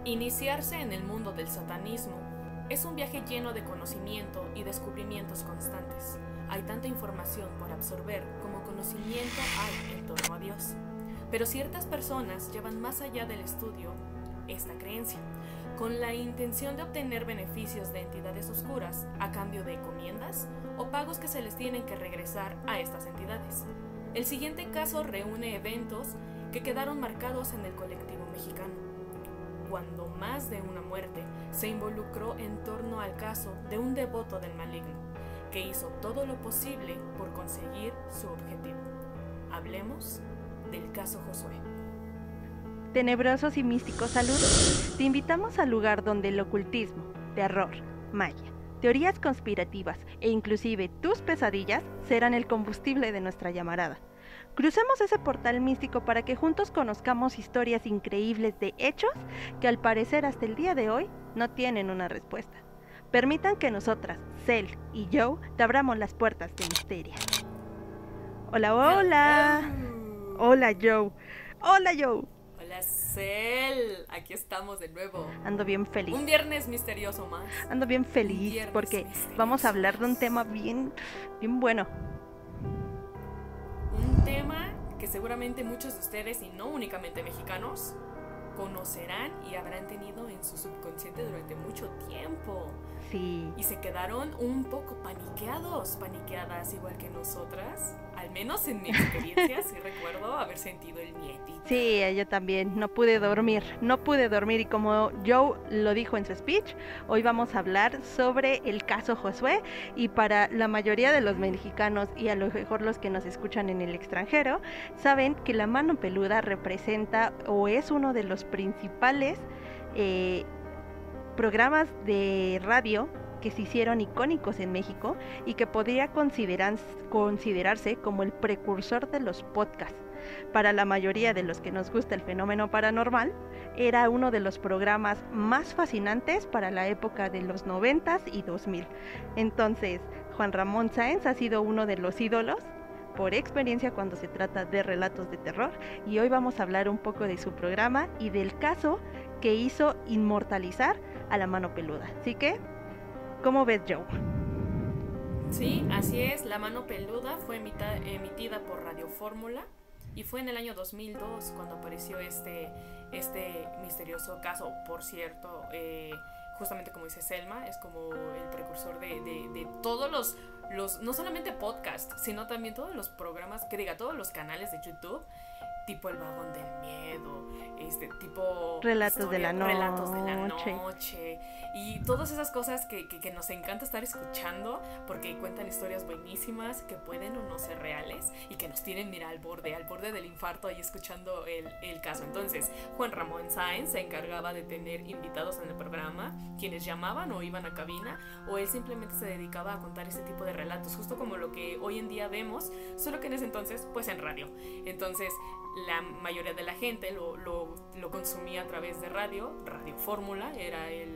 Iniciarse en el mundo del satanismo es un viaje lleno de conocimiento y descubrimientos constantes. Hay tanta información por absorber como conocimiento hay en torno a Dios. Pero ciertas personas llevan más allá del estudio esta creencia, con la intención de obtener beneficios de entidades oscuras a cambio de encomiendas o pagos que se les tienen que regresar a estas entidades. El siguiente caso reúne eventos que quedaron marcados en el colectivo mexicano, cuando más de una muerte se involucró en torno al caso de un devoto del maligno, que hizo todo lo posible por conseguir su objetivo. Hablemos del caso Josué. Tenebrosos y místicos saludos. Te invitamos al lugar donde el ocultismo, terror, magia, teorías conspirativas e inclusive tus pesadillas serán el combustible de nuestra llamarada. Crucemos ese portal místico para que juntos conozcamos historias increíbles de hechos que al parecer hasta el día de hoy no tienen una respuesta. Permitan que nosotras, Cel y Joe, te abramos las puertas de misterio. Hola, hola. Hola, Joe. Hola, Joe. Hola, Cel. Aquí estamos de nuevo. Ando bien feliz. Un viernes misterioso más. Ando bien feliz porque vamos a hablar de un tema bien bueno. Un tema que seguramente muchos de ustedes, y no únicamente mexicanos, conocerán y habrán tenido en su subconsciente durante mucho tiempo. Sí. Y se quedaron un poco paniqueadas igual que nosotras. Al menos en mi experiencia sí recuerdo haber sentido el miedito. Sí, yo también, no pude dormir y como Joe lo dijo en su speech, hoy vamos a hablar sobre el caso Josué, y para la mayoría de los mexicanos y a lo mejor los que nos escuchan en el extranjero, saben que la mano peluda representa o es uno de los principales programas de radio que se hicieron icónicos en México y que podría considerarse como el precursor de los podcasts. Para la mayoría de los que nos gusta el fenómeno paranormal, era uno de los programas más fascinantes para la época de los 90s y 2000. Entonces, Juan Ramón Sáenz ha sido uno de los ídolos por experiencia cuando se trata de relatos de terror, y hoy vamos a hablar un poco de su programa y del caso que hizo inmortalizar a la mano peluda. Así que, ¿cómo ves, Joe? Sí, así es. La mano peluda fue emitida por Radio Fórmula y fue en el año 2002 cuando apareció este misterioso caso. Por cierto, justamente como dice Selma, es como el precursor de todos los no solamente podcasts, sino también todos los programas, todos los canales de YouTube, tipo El Vagón del Miedo, tipo Relatos de la Noche, y todas esas cosas que nos encanta estar escuchando porque cuentan historias buenísimas que pueden o no ser reales y que nos tienen, mira, al borde del infarto ahí escuchando el caso. Entonces, Juan Ramón Sáenz se encargaba de tener invitados en el programa, quienes llamaban o iban a cabina, o él simplemente se dedicaba a contar ese tipo de relatos, justo como lo que hoy en día vemos, solo que en ese entonces, pues en radio. Entonces, la mayoría de la gente lo consumía a través de Radio Fórmula, era el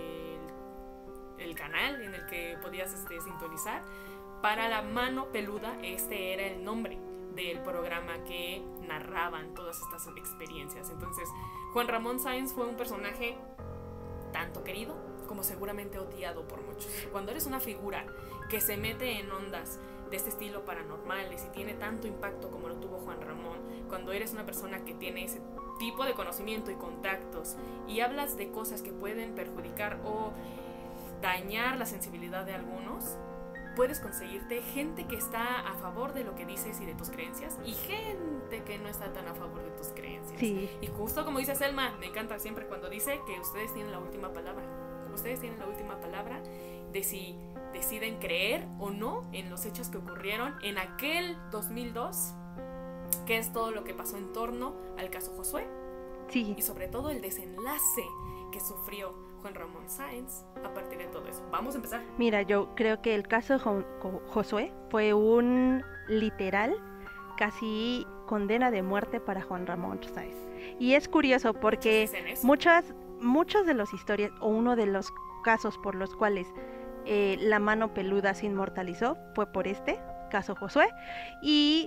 canal en el que podías sintonizar. Para la mano peluda, era el nombre del programa que narraban todas estas experiencias. Entonces, Juan Ramón Sáenz fue un personaje tanto querido como seguramente odiado por muchos. Cuando eres una figura que se mete en ondas de este estilo paranormales y tiene tanto impacto como lo tuvo Juan Ramón, cuando eres una persona que tiene ese tipo de conocimiento y contactos y hablas de cosas que pueden perjudicar o dañar la sensibilidad de algunos, puedes conseguirte gente que está a favor de lo que dices y de tus creencias, y gente que no está tan a favor de tus creencias. Sí. Y justo como dice Selma, me encanta siempre cuando dice que ustedes tienen la última palabra. Ustedes tienen la última palabra de si deciden creer o no en los hechos que ocurrieron en aquel 2002, que es todo lo que pasó en torno al caso Josué. Sí. Y sobre todo el desenlace que sufrió Juan Ramón Sáenz a partir de todo eso. Vamos a empezar. Mira, yo creo que el caso de Josué fue un literal casi condena de muerte para Juan Ramón Sáenz. Y es curioso porque muchas de las historias, o uno de los casos por los cuales la mano peluda se inmortalizó, fue por este caso Josué, y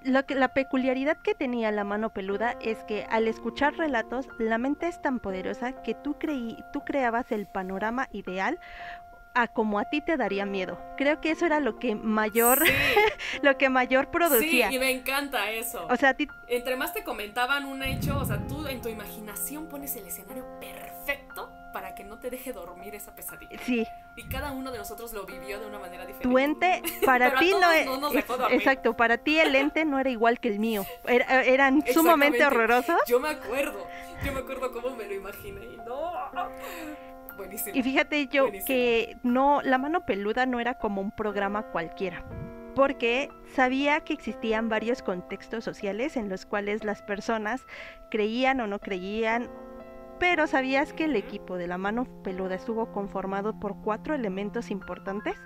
La peculiaridad que tenía la mano peluda es que al escuchar relatos, la mente es tan poderosa que tú creabas el panorama ideal a como a ti te daría miedo. Creo que eso era lo que mayor lo que mayor producía. Sí, y me encanta eso. O sea, entre más te comentaban un hecho, o sea, tú en tu imaginación pones el escenario perfecto para que no te deje dormir esa pesadilla. Sí. Y cada uno de nosotros lo vivió de una manera diferente. Tu ente, para ti no nos dejó dormir. Exacto, para ti el ente no era igual que el mío. Eran sumamente horrorosos. Yo me acuerdo cómo me lo imaginé. No. Buenísimo. Y fíjate que no, La Mano Peluda no era como un programa cualquiera, porque sabía que existían varios contextos sociales en los cuales las personas creían o no creían, pero ¿sabías que el equipo de La Mano Peluda estuvo conformado por 4 elementos importantes?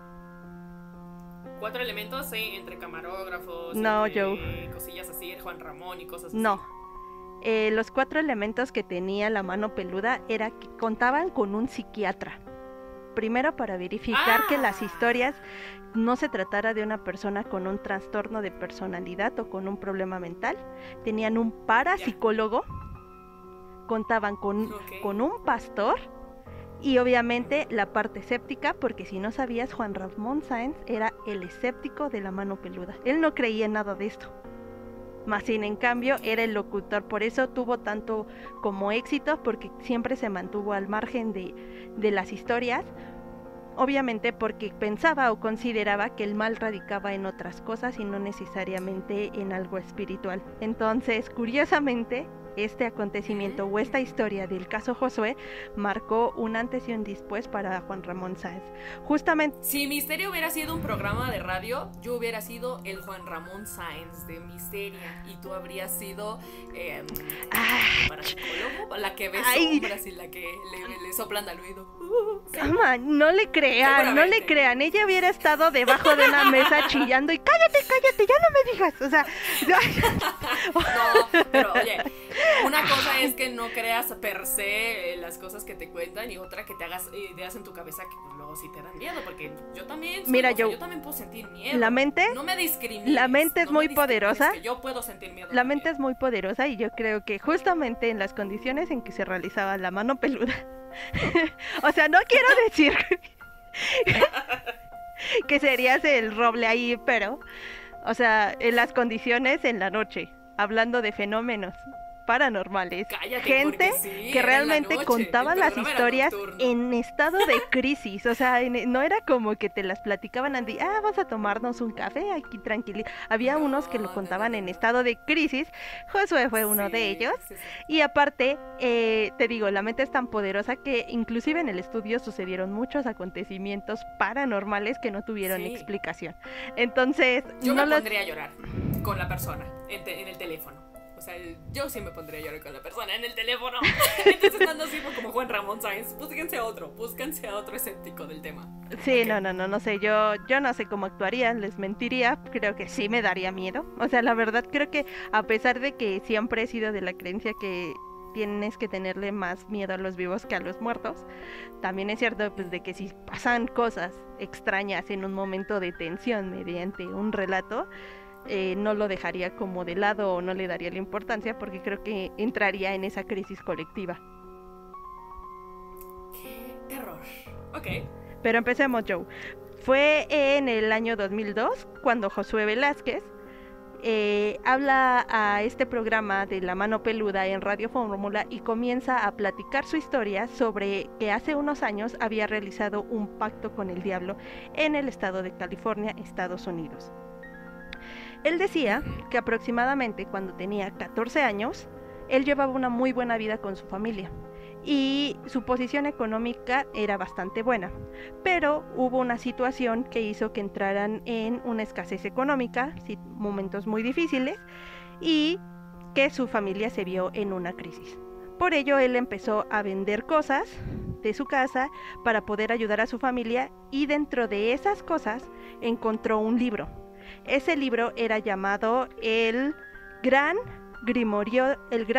4 elementos, sí, entre camarógrafos, no, entre cosillas así, Juan Ramón y cosas así. No. Los 4 elementos que tenía La Mano Peluda era que contaban con un psiquiatra. Primero, para verificar que las historias no se tratara de una persona con un trastorno de personalidad o con un problema mental. Tenían un parapsicólogo, contaban con un pastor y obviamente la parte escéptica, porque si no sabías, Juan Ramón Sáenz era el escéptico de La Mano Peluda. Él no creía en nada de esto. Más sin en cambio era el locutor, por eso tuvo tanto como éxito, porque siempre se mantuvo al margen de las historias, obviamente porque pensaba o consideraba que el mal radicaba en otras cosas y no necesariamente en algo espiritual. Entonces, curiosamente, este acontecimiento o esta historia del caso Josué marcó un antes y un después para Juan Ramón Sáenz. Justamente. Si Misterio hubiera sido un programa de radio, yo hubiera sido el Juan Ramón Sáenz de Misteria y tú habrías sido parapsicólogo, la que ve sombras y la que le soplan al oído. No le crean, ella hubiera estado debajo de una mesa chillando y cállate, ya no me digas, o sea, no, pero oye, una cosa es que no creas per se las cosas que te cuentan y otra que te hagas ideas en tu cabeza que pues, luego sí te dan miedo, porque yo también yo también puedo sentir miedo. La mente, no me discrimines. La mente es muy poderosa. Que yo puedo sentir miedo. La mente es muy poderosa y yo creo que justamente en las condiciones en que se realizaba La Mano Peluda. O sea, no quiero decir que serías el roble ahí, pero o sea, en las condiciones en la noche, hablando de fenómenos paranormales, gente que realmente contaba las historias en estado de crisis, o sea, no era como que te las platicaban Andy, vamos a tomarnos un café aquí tranquilito. Había unos que lo contaban en estado de crisis. Josué fue uno de ellos. Y aparte, te digo, la mente es tan poderosa que inclusive en el estudio sucedieron muchos acontecimientos paranormales que no tuvieron explicación. Entonces, yo me pondría a llorar con la persona en el teléfono. O sea, yo sí me pondría a llorar con la persona en el teléfono. Entonces ando así como Juan Ramón Sáenz. Búsquense a otro escéptico del tema. Sí, no sé, yo no sé cómo actuaría, les mentiría, creo que sí me daría miedo. O sea, la verdad creo que a pesar de que siempre he sido de la creencia que tienes que tenerle más miedo a los vivos que a los muertos, también es cierto pues de que si pasan cosas extrañas en un momento de tensión mediante un relato, no lo dejaría como de lado o no le daría la importancia porque creo que entraría en esa crisis colectiva. ¡Qué terror! Ok. Pero empecemos, Joe. Fue en el año 2002 cuando Josué Velázquez habla a este programa de La Mano Peluda en Radio Fórmula y comienza a platicar su historia sobre que hace unos años había realizado un pacto con el diablo en el estado de California, Estados Unidos. Él decía que aproximadamente cuando tenía 14 años, él llevaba una muy buena vida con su familia y su posición económica era bastante buena, pero hubo una situación que hizo que entraran en una escasez económica, momentos muy difíciles, y que su familia se vio en una crisis. Por ello él empezó a vender cosas de su casa para poder ayudar a su familia y dentro de esas cosas encontró un libro. Ese libro era llamado el Gran Grimorio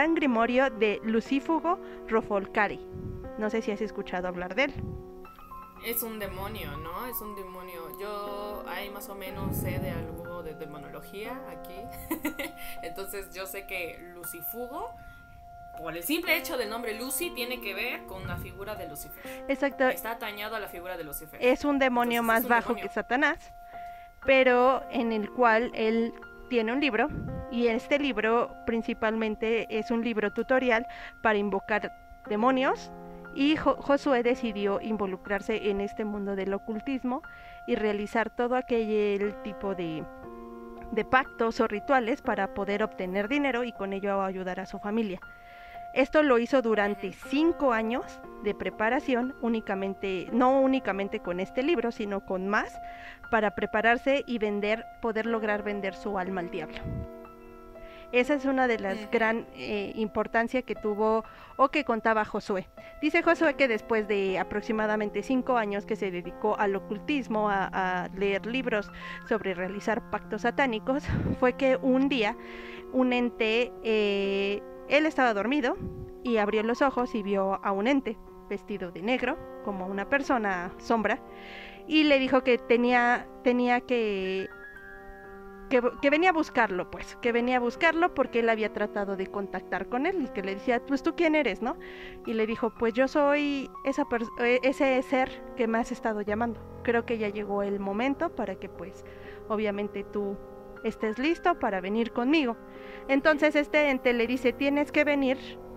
de Lucífugo Rofolcari. No sé si has escuchado hablar de él. Es un demonio, ¿no? Es un demonio. Yo ahí más o menos sé de algo de demonología aquí. Entonces yo sé que Lucifugo, por el simple hecho del nombre Lucy, tiene que ver con la figura de Lucifer. Exacto. Está atañado a la figura de Lucifer. Es un demonio. Entonces, más bajo que Satanás, pero en el cual él tiene un libro, y este libro principalmente es un libro tutorial para invocar demonios, y Josué decidió involucrarse en este mundo del ocultismo y realizar todo aquel tipo de pactos o rituales para poder obtener dinero y con ello ayudar a su familia. Esto lo hizo durante 5 años de preparación, no únicamente con este libro, sino con más, para prepararse y poder lograr vender su alma al diablo. Esa es una de las gran importancia que tuvo o que contaba Josué. Dice Josué que después de aproximadamente 5 años que se dedicó al ocultismo, a leer libros sobre realizar pactos satánicos, fue que un día un ente, él estaba dormido y abrió los ojos y vio a un ente vestido de negro, como una persona sombra, y le dijo que tenía que venía a buscarlo, pues, que venía a buscarlo porque él había tratado de contactar con él, y que le decía, pues, ¿tú quién eres, no? Y le dijo, pues yo soy ese ser que me has estado llamando. Creo que ya llegó el momento para que, pues, obviamente tú estés listo para venir conmigo. Entonces este ente le dice, tienes que venir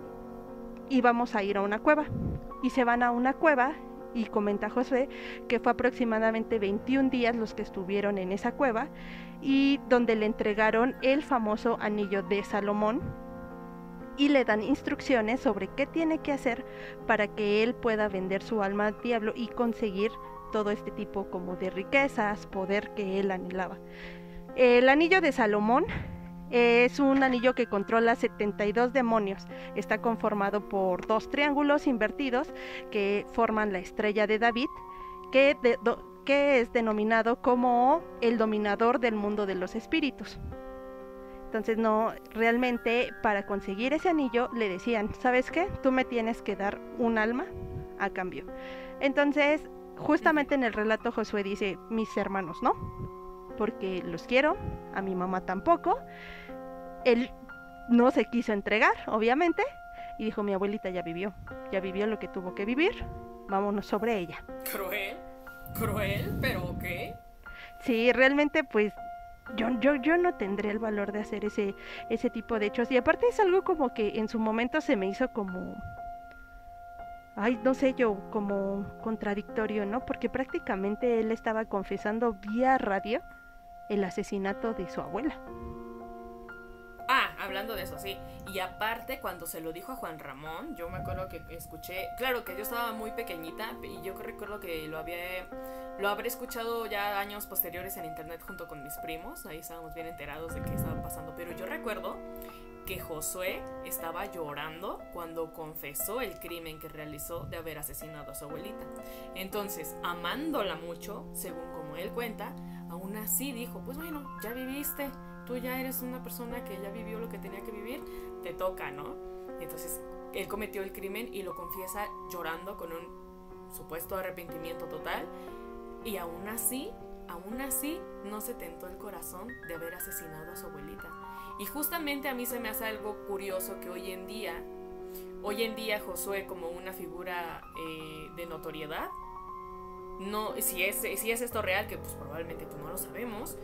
y vamos a ir a una cueva. Y se van a una cueva, y comenta Josué que fue aproximadamente 21 días los que estuvieron en esa cueva, y donde le entregaron el famoso anillo de Salomón y le dan instrucciones sobre qué tiene que hacer para que él pueda vender su alma al diablo y conseguir todo este tipo como de riquezas, poder que él anhelaba. El anillo de Salomón es un anillo que controla 72 demonios. Está conformado por 2 triángulos invertidos que forman la estrella de David, que es denominado como el dominador del mundo de los espíritus. Entonces, no, realmente para conseguir ese anillo le decían, ¿sabes qué? Tú me tienes que dar un alma a cambio. Entonces, justamente en el relato Josué dice, mis hermanos no, porque los quiero, a mi mamá tampoco. Él no se quiso entregar, obviamente, y dijo, mi abuelita ya vivió lo que tuvo que vivir, vámonos sobre ella. Cruel, pero ok. Sí, realmente pues yo no tendré el valor de hacer ese tipo de hechos, y aparte es algo como que en su momento se me hizo como, ay, no sé yo, como contradictorio, ¿no? Porque prácticamente él estaba confesando vía radio el asesinato de su abuela. Hablando de eso, sí. Y aparte, cuando se lo dijo a Juan Ramón, yo me acuerdo que escuché, claro que yo estaba muy pequeñita, y yo recuerdo que lo habré escuchado ya años posteriores en internet junto con mis primos. Ahí estábamos bien enterados de qué estaba pasando. Pero yo recuerdo que Josué estaba llorando cuando confesó el crimen que realizó de haber asesinado a su abuelita. Entonces, amándola mucho, según como él cuenta, aún así dijo, pues bueno, ya viviste, tú ya eres una persona que ya vivió lo que tenía que vivir, te toca, ¿no? Entonces, él cometió el crimen y lo confiesa llorando con un supuesto arrepentimiento total, y aún así no se tentó el corazón de haber asesinado a su abuelita. Y justamente a mí se me hace algo curioso que hoy en día Josué, como una figura de notoriedad, no, si es esto real, que pues probablemente pues no lo sabemos,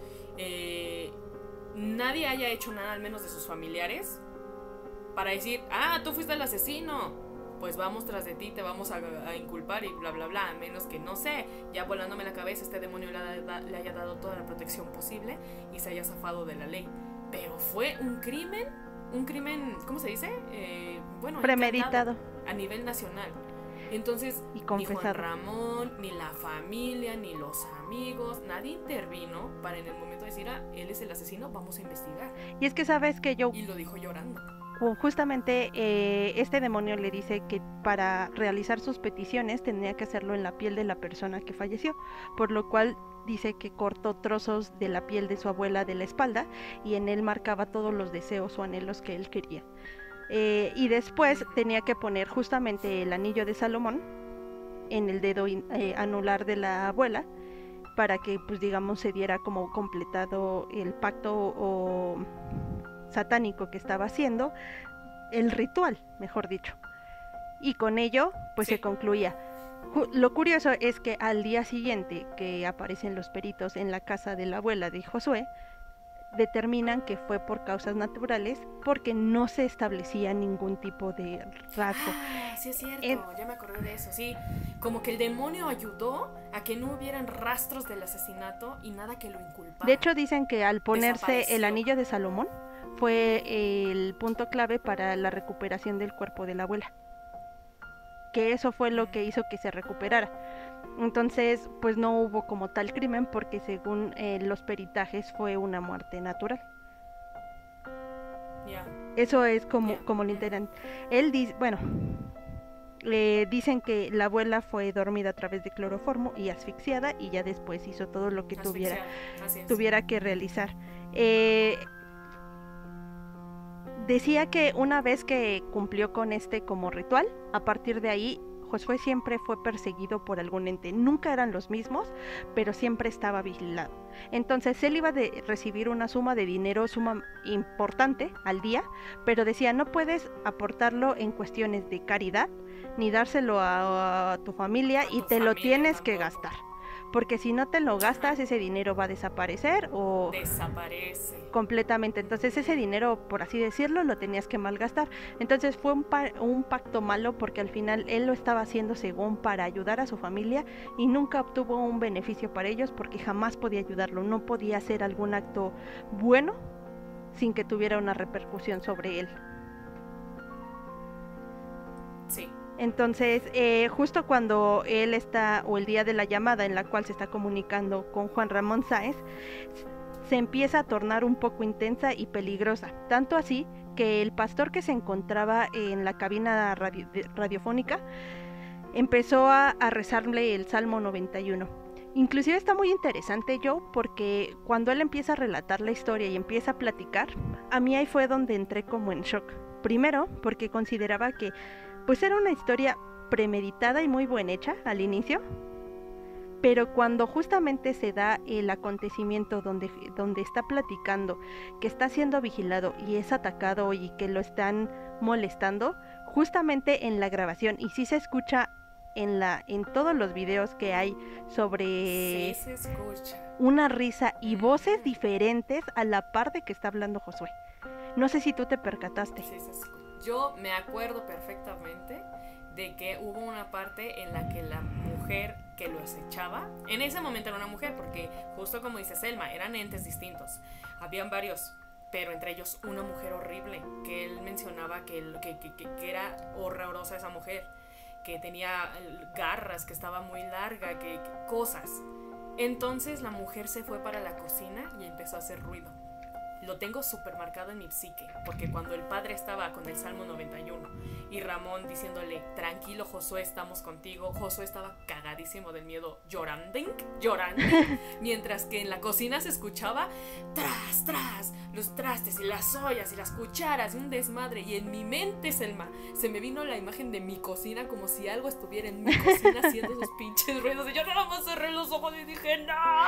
nadie haya hecho nada, al menos de sus familiares, para decir, tú fuiste el asesino, pues vamos tras de ti, te vamos a inculpar y bla bla bla, a menos que, no sé, ya volándome la cabeza, este demonio le haya dado toda la protección posible y se haya zafado de la ley. Pero fue un crimen, ¿cómo se dice? Premeditado a nivel nacional. Entonces, ni Juan Ramón, ni la familia, ni los amigos, nadie intervino para en el momento decir, él es el asesino, vamos a investigar. Y es que sabes que y lo dijo llorando. Justamente este demonio le dice que para realizar sus peticiones tenía que hacerlo en la piel de la persona que falleció, por lo cual dice que cortó trozos de la piel de su abuela de la espalda, y en él marcaba todos los deseos o anhelos que él quería. Y después tenía que poner justamente el anillo de Salomón en el dedo anular de la abuela, para que pues digamos se diera como completado el pacto o satánico que estaba haciendo, el ritual, mejor dicho. Y con ello pues Sí. se concluía. Lo curioso es que al día siguiente que aparecen los peritos en la casa de la abuela de Josué, determinan que fue por causas naturales porque no se establecía ningún tipo de rasgo. Ah, sí es cierto, ya me acordé de eso, sí. Como que el demonio ayudó a que no hubieran rastros del asesinato y nada que lo inculpara. De hecho dicen que al ponerse el Desapareció. anillo de Salomón fue el punto clave para la recuperación del cuerpo de la abuela, que eso fue lo que hizo que se recuperara. Entonces pues no hubo como tal crimen porque según los peritajes fue una muerte natural. Ya. Eso es como, Ya. como lo intentan. Él dice, bueno, dicen que la abuela fue dormida a través de cloroformo y asfixiada y ya después hizo todo lo que Asfixiada, así es. tuviera que realizar. Decía que una vez que cumplió con este como ritual, a partir de ahí Josué siempre fue perseguido por algún ente. Nunca eran los mismos, pero siempre estaba vigilado. Entonces él iba a recibir una suma de dinero, suma importante al día, pero decía, no puedes aportarlo en cuestiones de caridad, ni dárselo a tu familia, y te lo tienes que gastar. Porque si no te lo gastas, ese dinero va a desaparecer o desaparece completamente. Entonces ese dinero, por así decirlo, lo tenías que malgastar. Entonces fue un pacto malo porque al final él lo estaba haciendo según para ayudar a su familia y nunca obtuvo un beneficio para ellos porque jamás podía ayudarlo. No podía hacer algún acto bueno sin que tuviera una repercusión sobre él. Sí. Entonces, justo cuando él está, o el día de la llamada en la cual se está comunicando con Juan Ramón Sáez, se empieza a tornar un poco intensa y peligrosa, tanto así que el pastor que se encontraba en la cabina radiofónica empezó a rezarle el Salmo 91. Inclusive está muy interesante, Joe, porque cuando él empieza a relatar la historia y empieza a platicar, a mí ahí fue donde entré como en shock. Primero, porque consideraba que pues era una historia premeditada y muy bien hecha al inicio, pero cuando justamente se da el acontecimiento donde está platicando que está siendo vigilado y es atacado y que lo están molestando, justamente en la grabación, y sí se escucha en todos los videos que hay sobre Sí se escucha una risa y voces diferentes a la par de que está hablando Josué. No sé si tú te percataste. Sí se escucha. Yo me acuerdo perfectamente de que hubo una parte en la que la mujer que lo acechaba, en ese momento era una mujer, porque justo como dice Selma, eran entes distintos, habían varios, pero entre ellos una mujer horrible, que él mencionaba que era horrorosa esa mujer, que tenía garras, que estaba muy larga, que cosas. Entonces la mujer se fue para la cocina y empezó a hacer ruido. Lo tengo súper marcado en mi psique, porque cuando el padre estaba con el Salmo 91 y Ramón diciéndole, tranquilo Josué, estamos contigo, Josué estaba cagadísimo del miedo, llorando, mientras que en la cocina se escuchaba tras, los trastes y las ollas y las cucharas y un desmadre, y en mi mente, Selma, se me vino la imagen de mi cocina como si algo estuviera en mi cocina haciendo esos pinches ruidos, y yo nada más cerré los ojos y dije,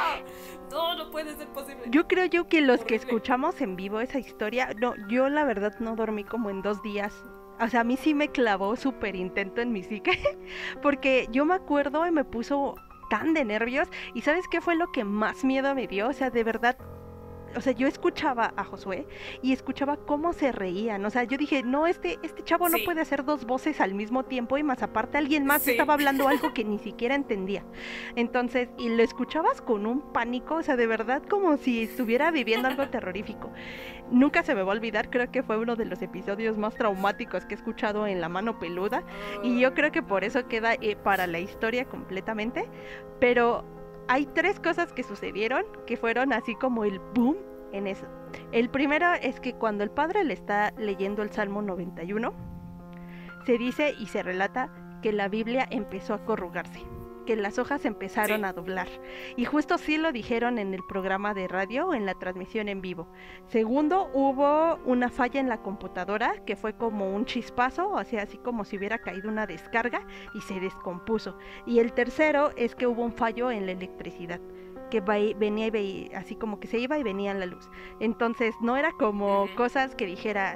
no puede ser posible. Yo creo que los Horrible. que escuchamos en vivo esa historia, no, yo la verdad no dormí como en 2 días. O sea, a mí sí me clavó súper intento en mi psique, porque yo me acuerdo y me puso tan de nervios, y ¿sabes qué fue lo que más miedo me dio? O sea, de verdad, o sea, yo escuchaba a Josué y escuchaba cómo se reían. O sea, yo dije, no, este chavo no Sí. puede hacer 2 voces al mismo tiempo, y más aparte alguien más Sí. estaba hablando algo que ni siquiera entendía. Entonces, y lo escuchabas con un pánico, o sea, de verdad como si estuviera viviendo algo terrorífico. Nunca se me va a olvidar, creo que fue uno de los episodios más traumáticos que he escuchado en La Mano Peluda, y yo creo que por eso queda para la historia completamente. Pero hay 3 cosas que sucedieron que fueron así como el boom en eso. El primero es que cuando el padre le está leyendo el Salmo 91, se dice y se relata que la Biblia empezó a corrugarse. que las hojas empezaron Sí. a doblar. Y justo sí lo dijeron en el programa de radio, en la transmisión en vivo. Segundo, hubo una falla en la computadora, que fue como un chispazo, o sea, así como si hubiera caído una descarga y se descompuso. Y el tercero es que hubo un fallo en la electricidad, que venía y así como que se iba y venía la luz. Entonces no era como Ujú. cosas que dijeras,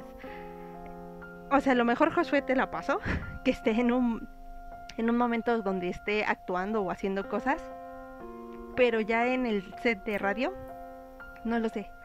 o sea, a lo mejor Josué te la pasó, que esté en un momento donde esté actuando o haciendo cosas, pero ya en el set de radio, no lo sé.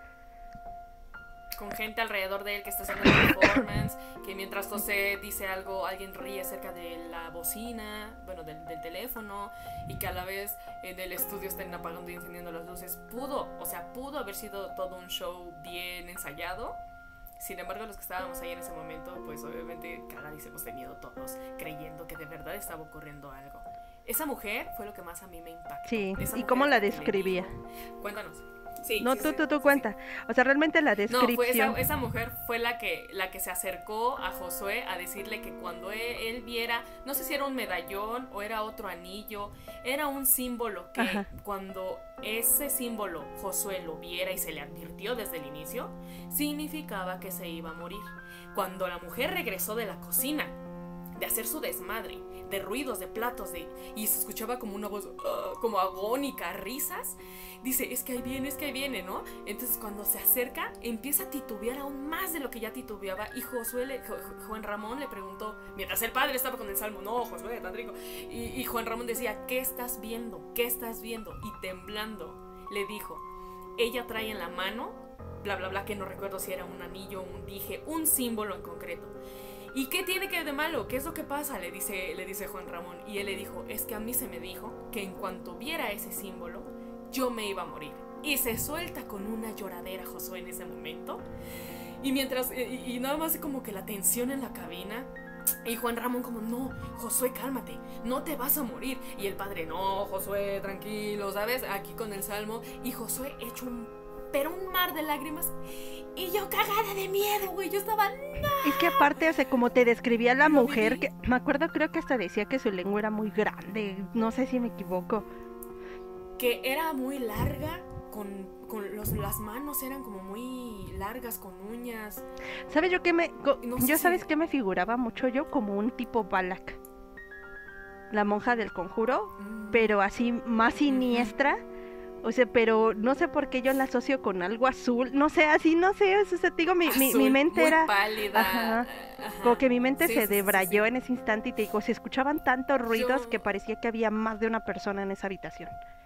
Con gente alrededor de él que está haciendo el performance, que mientras José dice algo, alguien ríe cerca de la bocina, bueno, del teléfono, y que a la vez en el estudio estén apagando y encendiendo las luces. Pudo haber sido todo un show bien ensayado. Sin embargo, los que estábamos ahí en ese momento, pues obviamente cagadísimos de miedo todos, creyendo que de verdad estaba ocurriendo algo. Esa mujer fue lo que más a mí me impactó. Sí, Esa ¿y mujer cómo es la que le describía? dijo- Cuéntanos. Sí, No, sí, sí, tú sí, cuenta. O sea, realmente la sí. No, fue descripción. esa mujer fue la que se acercó a Josué a decirle que cuando él viera, no sé si era un medallón o era otro anillo, era un símbolo que Ajá. cuando ese símbolo Josué lo viera y se le advirtió desde el inicio, significaba que se iba a morir. Cuando la mujer regresó de la cocina, de hacer su desmadre, de ruidos, de platos, y se escuchaba como una voz como agónica, risas, dice, es que ahí viene, ¿no? Entonces cuando se acerca, empieza a titubear aún más de lo que ya titubeaba, y Juan Ramón le preguntó, mientras el padre estaba con el salmo, no, Josué, tan rico, y Juan Ramón decía, ¿qué estás viendo? ¿Qué estás viendo? Y temblando, le dijo, ella trae en la mano, bla, bla, bla, que no recuerdo si era un anillo, un dije, un símbolo en concreto. ¿Y qué tiene que ver de malo? ¿Qué es lo que pasa? Le dice Juan Ramón. Y él le dijo, es que a mí se me dijo que en cuanto viera ese símbolo, yo me iba a morir. Y se suelta con una lloradera Josué en ese momento. Y mientras, y nada más como que la tensión en la cabina. Y Juan Ramón como, no, Josué, cálmate, no te vas a morir. Y el padre, no, Josué, tranquilo, ¿sabes? Aquí con el salmo. Y Josué hecho un mar de lágrimas. Y yo cagada de miedo, güey. Yo estaba, no. Es que aparte, o sea, como te describía la Lo mujer, viví. que me acuerdo, creo que hasta decía que su lengua era muy grande, no sé si me equivoco. Que era muy larga, las manos eran como muy largas, con uñas. ¿Sabes yo qué No sé yo si- sabes qué me figuraba mucho yo? Como un tipo Balak, la monja del conjuro, pero así más siniestra. O sea, pero no sé por qué yo la asocio con algo azul, no sé, así, no sé, o sea, te digo, mi Azul, mente muy era, pálida. ajá, Ajá. como que mi mente Sí, se sí, sí, debrayó sí. en ese instante y te digo, se escuchaban tantos ruidos Yo- que parecía que había más de una persona en esa habitación.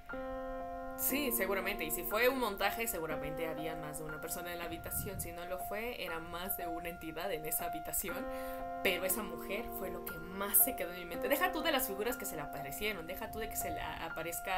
Sí, seguramente. Y si fue un montaje, seguramente había más de una persona en la habitación. Si no lo fue, era más de una entidad en esa habitación. Pero esa mujer fue lo que más se quedó en mi mente. Deja tú de las figuras que se le aparecieron. Deja tú de que se le aparezca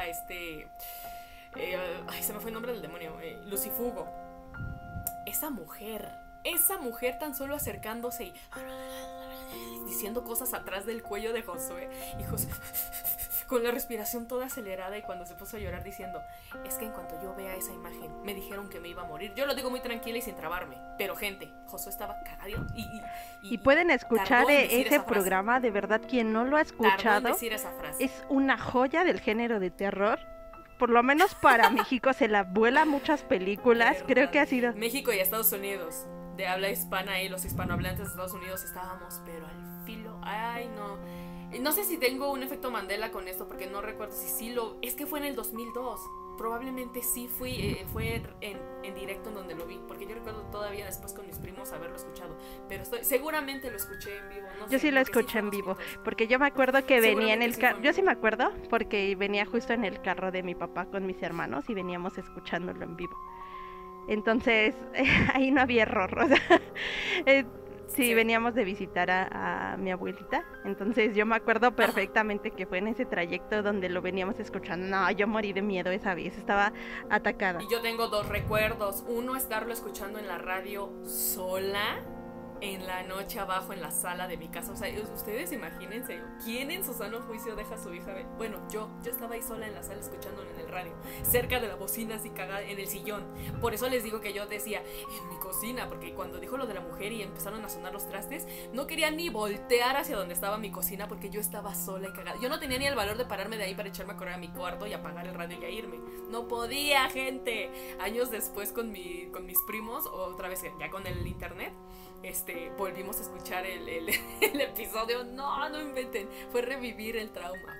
ay, se me fue el nombre del demonio. Lucifugo. Esa mujer tan solo acercándose y diciendo cosas atrás del cuello de Josué. Y Josué con la respiración toda acelerada, y cuando se puso a llorar diciendo, es que en cuanto yo vea esa imagen, me dijeron que me iba a morir. Yo lo digo muy tranquila y sin trabarme, pero gente, Josué estaba cagado Y pueden escuchar tardó en decir ese esa frase. programa, de verdad, quien no lo ha Tardó en escuchado, decir esa frase. es una joya del género de terror. Por lo menos para México se la vuela muchas películas, Verdad. creo que ha sido... México y Estados Unidos, de habla hispana, y los hispanohablantes de Estados Unidos estábamos, pero al filo, ay no. No sé si tengo un efecto Mandela con esto, porque no recuerdo si sí es que fue en el 2002. Probablemente sí fue en directo en donde lo vi, porque yo recuerdo todavía después con mis primos haberlo escuchado, pero seguramente lo escuché en vivo. No Yo sé, sí lo creo que sí escuché fue en vivo, 2002. porque yo me acuerdo que venía en el Seguramente sí carro, fue en yo sí vivo. me acuerdo, porque venía justo en el carro de mi papá con mis hermanos y veníamos escuchándolo en vivo. Entonces, ahí no había error, o sea, sí, Sí. veníamos de visitar a mi abuelita, entonces yo me acuerdo perfectamente que fue en ese trayecto donde lo veníamos escuchando. No, yo morí de miedo esa vez, estaba atacada. Y yo tengo dos recuerdos. Uno, estarlo escuchando en la radio sola. en la noche abajo en la sala de mi casa. O sea, ustedes imagínense, ¿quién en su sano juicio deja a su hija ver? Bueno, yo estaba ahí sola en la sala escuchándolo en el radio, cerca de la bocina, así cagada en el sillón. Por eso les digo que yo decía, en mi cocina, porque cuando dijo lo de la mujer y empezaron a sonar los trastes, no quería ni voltear hacia donde estaba mi cocina, porque yo estaba sola y cagada. Yo no tenía ni el valor de pararme de ahí para echarme a correr a mi cuarto y apagar el radio y a irme. No podía, gente. Años después con mis primos, otra vez ya con el internet, volvimos a escuchar el episodio. No inventen, fue revivir el trauma.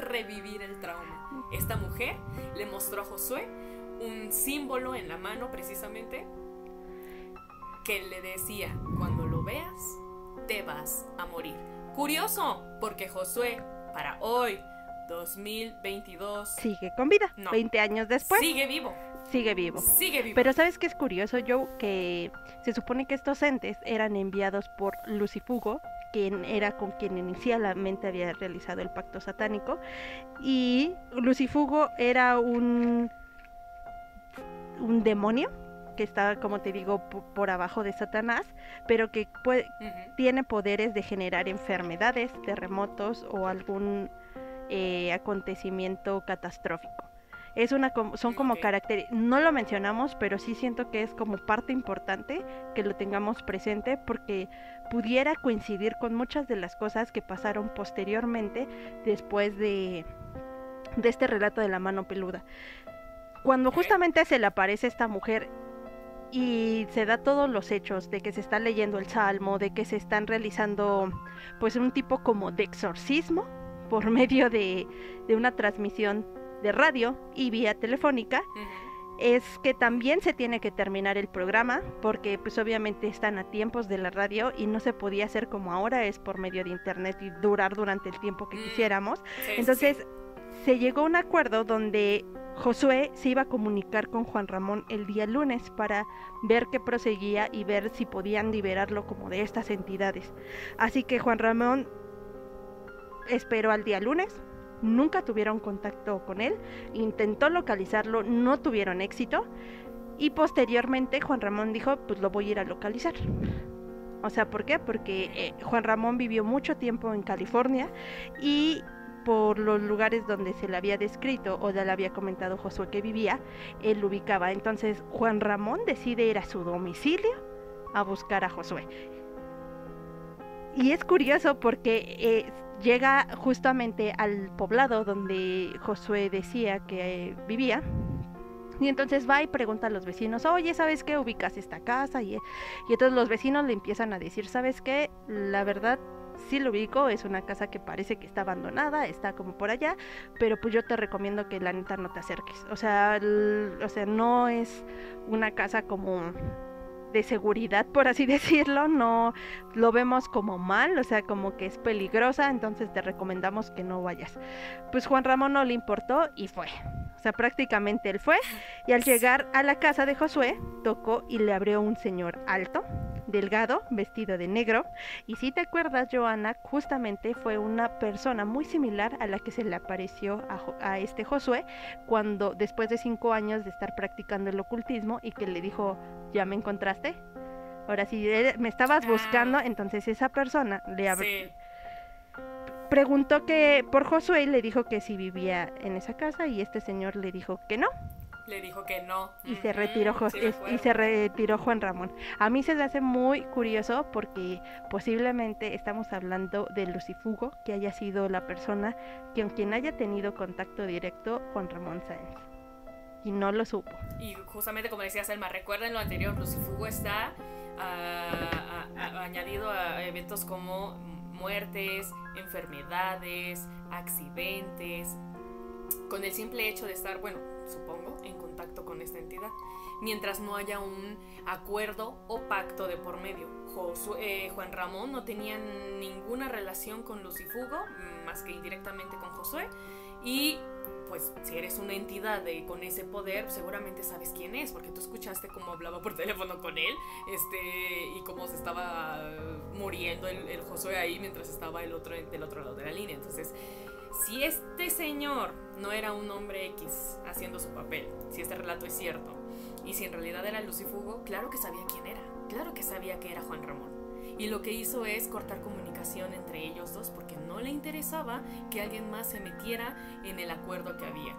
Esta mujer le mostró a Josué un símbolo en la mano, precisamente, que le decía: cuando lo veas, te vas a morir. Curioso, porque Josué, para hoy, 2022, sigue con vida. No. 20 años después. Sigue vivo. Pero ¿sabes qué es curioso, Joe? Que se supone que estos entes eran enviados por Lucifugo, quien era con quien inicialmente había realizado el pacto satánico. Y Lucifugo era un demonio que está, como te digo, por abajo de Satanás, pero que tiene poderes de generar enfermedades, terremotos o algún acontecimiento catastrófico. Son como caracteres, no lo mencionamos, pero sí siento que es como parte importante que lo tengamos presente, porque pudiera coincidir con muchas de las cosas que pasaron posteriormente después de este relato de la mano peluda. Cuando justamente se le aparece esta mujer y se da todos los hechos de que se está leyendo el salmo, de que se están realizando pues un tipo como de exorcismo por medio de una transmisión de radio y vía telefónica, es que también se tiene que terminar el programa, porque pues obviamente están a tiempos de la radio y no se podía hacer como ahora, es por medio de internet y durar durante el tiempo que quisiéramos. Entonces se llegó a un acuerdo donde Josué se iba a comunicar con Juan Ramón el día lunes para ver qué proseguía y ver si podían liberarlo como de estas entidades. Así que Juan Ramón esperó al día lunes. Nunca tuvieron contacto con él, intentó localizarlo, no tuvieron éxito, y posteriormente Juan Ramón dijo, pues lo voy a ir a localizar. O sea, ¿por qué? Porque Juan Ramón vivió mucho tiempo en California y por los lugares donde se le había descrito o le había comentado Josué que vivía, él lo ubicaba. Entonces Juan Ramón decide ir a su domicilio a buscar a Josué. Y es curioso porque llega justamente al poblado donde Josué decía que vivía, y entonces va y pregunta a los vecinos, oye, ¿sabes qué? ¿Ubicas esta casa? Y entonces los vecinos le empiezan a decir, ¿sabes qué? La verdad, sí lo ubico, es una casa que parece que está abandonada, está como por allá, pero pues yo te recomiendo que la neta no te acerques. O sea, no es una casa como de seguridad, por así decirlo, no lo vemos como mal, o sea, como que es peligrosa, entonces te recomendamos que no vayas. Pues Juan Ramón no le importó y fue. O sea, prácticamente él fue, y al llegar a la casa de Josué, tocó y le abrió un señor alto, delgado, vestido de negro. Y si te acuerdas, Joana, justamente fue una persona muy similar a la que se le apareció a este Josué cuando, después de 5 años de estar practicando el ocultismo, y que le dijo, ¿ya me encontraste? Ahora sí, me estabas buscando. Entonces esa persona le preguntó que por Josué, le dijo que si vivía en esa casa, y este señor le dijo que no. Le dijo que no. Y se retiró Juan Ramón. A mí se me hace muy curioso porque posiblemente estamos hablando de Lucifugo, que haya sido la persona con quien haya tenido contacto directo Juan Ramón Sáenz. Y no lo supo. Y justamente como decía Selma, recuerden lo anterior, Lucifugo está añadido a eventos como muertes, enfermedades, accidentes, con el simple hecho de estar, bueno, supongo, en contacto con esta entidad, mientras no haya un acuerdo o pacto de por medio. Juan Ramón no tenía ninguna relación con Lucifugo, más que indirectamente con Josué, y pues si eres una entidad con ese poder, seguramente sabes quién es, porque tú escuchaste cómo hablaba por teléfono con él, y cómo se estaba muriendo el Josué ahí mientras estaba del otro lado de la línea. Entonces, si este señor no era un hombre X haciendo su papel, si este relato es cierto, y si en realidad era Lucifugo, claro que sabía quién era, claro que sabía que era Juan Ramón. y lo que hizo es cortar comunicación entre ellos dos porque no le interesaba que alguien más se metiera en el acuerdo que había.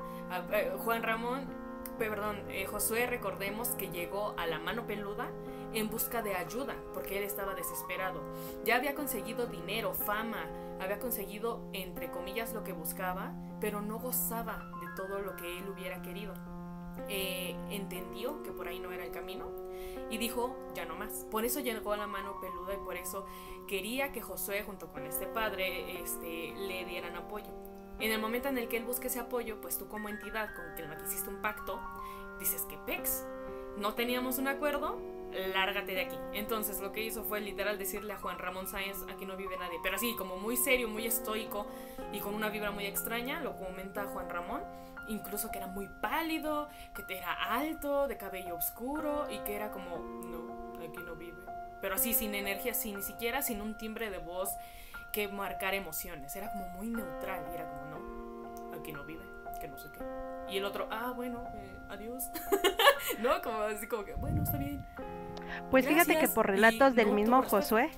Josué, recordemos que llegó a la Mano Peluda en busca de ayuda, porque él estaba desesperado. Ya había conseguido dinero, fama, había conseguido, entre comillas, lo que buscaba, pero no gozaba de todo lo que él hubiera querido. Entendió que por ahí no era el camino y dijo, ya no más. Por eso llegó a la Mano Peluda y por eso quería que Josué, junto con este padre, le dieran apoyo. En el momento en el que él busque ese apoyo, pues tú como entidad con la que hiciste un pacto, dices que pex, no teníamos un acuerdo, lárgate de aquí. Entonces lo que hizo fue literal decirle a Juan Ramón Sáenz, aquí no vive nadie, pero así como muy serio, muy estoico y con una vibra muy extraña, lo comenta Juan Ramón, incluso que era muy pálido, que era alto, de cabello oscuro y que era como, no, aquí no vive, pero así sin energía, ni siquiera sin un timbre de voz que marcar emociones, era como muy neutral y era como, no, aquí no vive, que no sé qué. Y el otro, bueno, adiós. No, como así como que, bueno, está bien. Pues Gracias. Fíjate que por relatos del mismo Josué,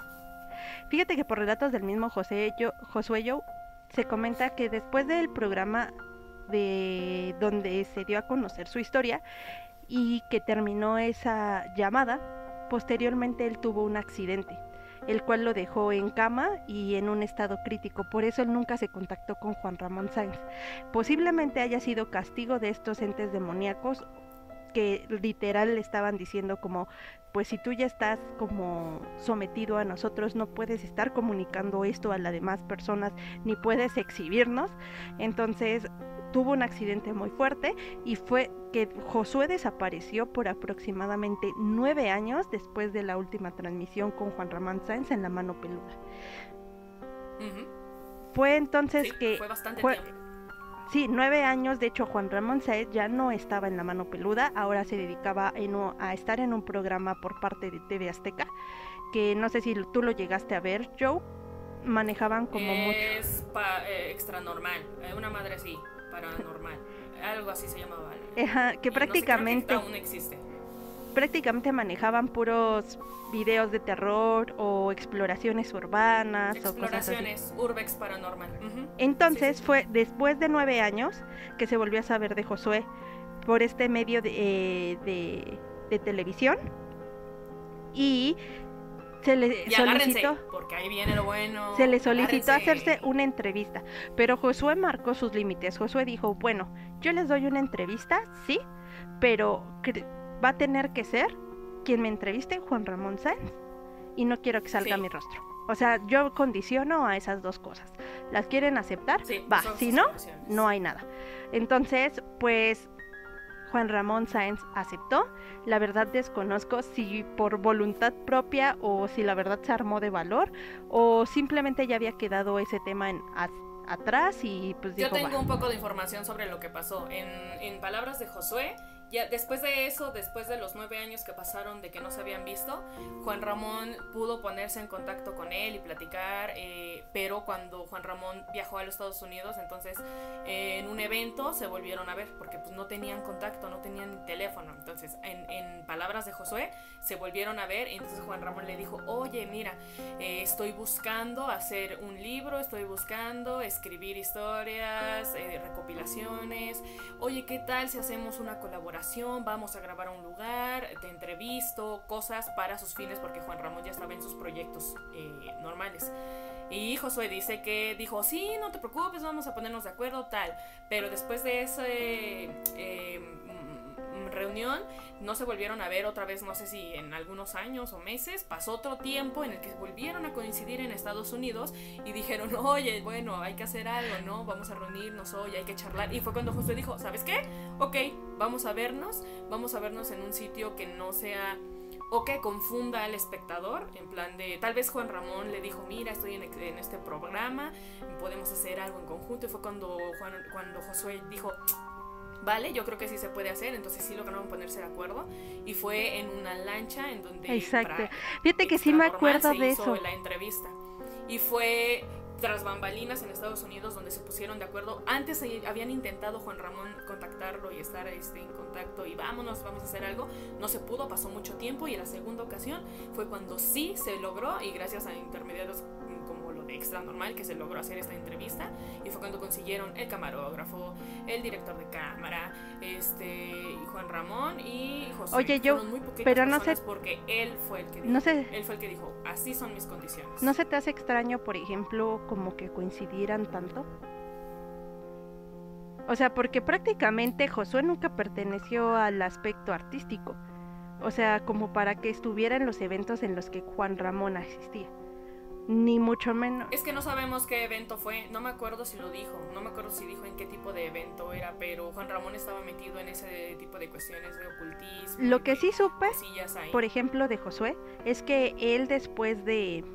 se comenta que después del programa de donde se dio a conocer su historia y que terminó esa llamada, posteriormente él tuvo un accidente, el cual lo dejó en cama y en un estado crítico. Por eso él nunca se contactó con Juan Ramón Sáenz. Posiblemente haya sido castigo de estos entes demoníacos que literal le estaban diciendo como, pues si tú ya estás como sometido a nosotros, no puedes estar comunicando esto a las demás personas, ni puedes exhibirnos. Entonces tuvo un accidente muy fuerte y fue que Josué desapareció por aproximadamente 9 años después de la última transmisión con Juan Ramón Sáenz en la Mano Peluda. Fue entonces que fue bastante tiempo. Sí, 9 años. De hecho, Juan Ramón Sáenz ya no estaba en la Mano Peluda, ahora se dedicaba a estar en un programa por parte de TV Azteca, que no sé si tú lo llegaste a ver, Joe. Manejaban como mucho. Es extra normal, una madre así, paranormal, algo así se llamaba. Que prácticamente, no sé, aún existe. Prácticamente manejaban puros videos de terror o exploraciones urbanas o cosas así. Urbex Paranormal. Entonces fue después de 9 años que se volvió a saber de Josué por este medio de televisión y se le solicitó, porque ahí viene lo bueno. Se le solicitó hacerse una entrevista, pero Josué marcó sus límites. Josué dijo, bueno, yo les doy una entrevista, sí, pero va a tener que ser quien me entreviste, Juan Ramón Sáenz, y no quiero que salga mi rostro. O sea, yo condiciono a esas dos cosas. ¿Las quieren aceptar? Va, si no, no hay nada. Entonces, pues Juan Ramón Sáenz aceptó. La verdad desconozco si por voluntad propia o si la verdad se armó de valor o simplemente ya había quedado ese tema atrás y pues dijo, yo tengo un poco de información sobre lo que pasó. En palabras de Josué, ya después de eso, después de los 9 años que pasaron de que no se habían visto, Juan Ramón pudo ponerse en contacto con él y platicar, pero cuando Juan Ramón viajó a los Estados Unidos, entonces en un evento se volvieron a ver, porque pues no tenían contacto, no tenían teléfono. Entonces en palabras de Josué, se volvieron a ver y entonces Juan Ramón le dijo, oye, mira, estoy buscando hacer un libro, estoy buscando escribir historias, recopilaciones, oye, ¿qué tal si hacemos una colaboración? Vamos a grabar a un lugar, te entrevisto, cosas para sus fines, porque Juan Ramón ya estaba en sus proyectos normales. Y Josué dijo, sí, no te preocupes, vamos a ponernos de acuerdo, tal. Pero después de esa reunión no se volvieron a ver otra vez, no sé si en algunos años o meses. Pasó otro tiempo en el que volvieron a coincidir en Estados Unidos y dijeron, oye, bueno, hay que hacer algo, ¿no? Vamos a reunirnos, oye, hay que charlar. Y fue cuando Josué dijo, ¿sabes qué? Ok, vamos a vernos en un sitio que no sea o que confunda al espectador, en plan de, tal vez Juan Ramón le dijo, mira, estoy en este programa, podemos hacer algo en conjunto. Y fue cuando Josué dijo, vale, yo creo que sí se puede hacer. Entonces sí lograron ponerse de acuerdo y fue en una lancha en donde exacto. Fíjate que sí me acuerdo de eso, la entrevista, y fue tras bambalinas en Estados Unidos, donde se pusieron de acuerdo. Antes habían intentado Juan Ramón contactarlo y estar en contacto y vamos a hacer algo. No se pudo, pasó mucho tiempo, y en la segunda ocasión fue cuando sí se logró, y gracias a intermediarios como lo de Extra Normal, que se logró hacer esta entrevista, y fue cuando consiguieron el camarógrafo, el director de cámara, y Juan Ramón y José. Oye, fueron muy poquitas pero no personas, sé, porque él fue el que dijo, no sé, él fue el que dijo, así son mis condiciones. ¿no se te hace extraño, por ejemplo, como que coincidieran tanto? O sea, porque prácticamente Josué nunca perteneció al aspecto artístico. O sea, como para que estuviera en los eventos en los que Juan Ramón asistía. Ni mucho menos. Es que no sabemos qué evento fue, no me acuerdo si lo dijo, no me acuerdo si dijo en qué tipo de evento era, pero Juan Ramón estaba metido en ese tipo de cuestiones de ocultismo. Lo que sí supe, ahí, por ejemplo, de Josué, es que él después de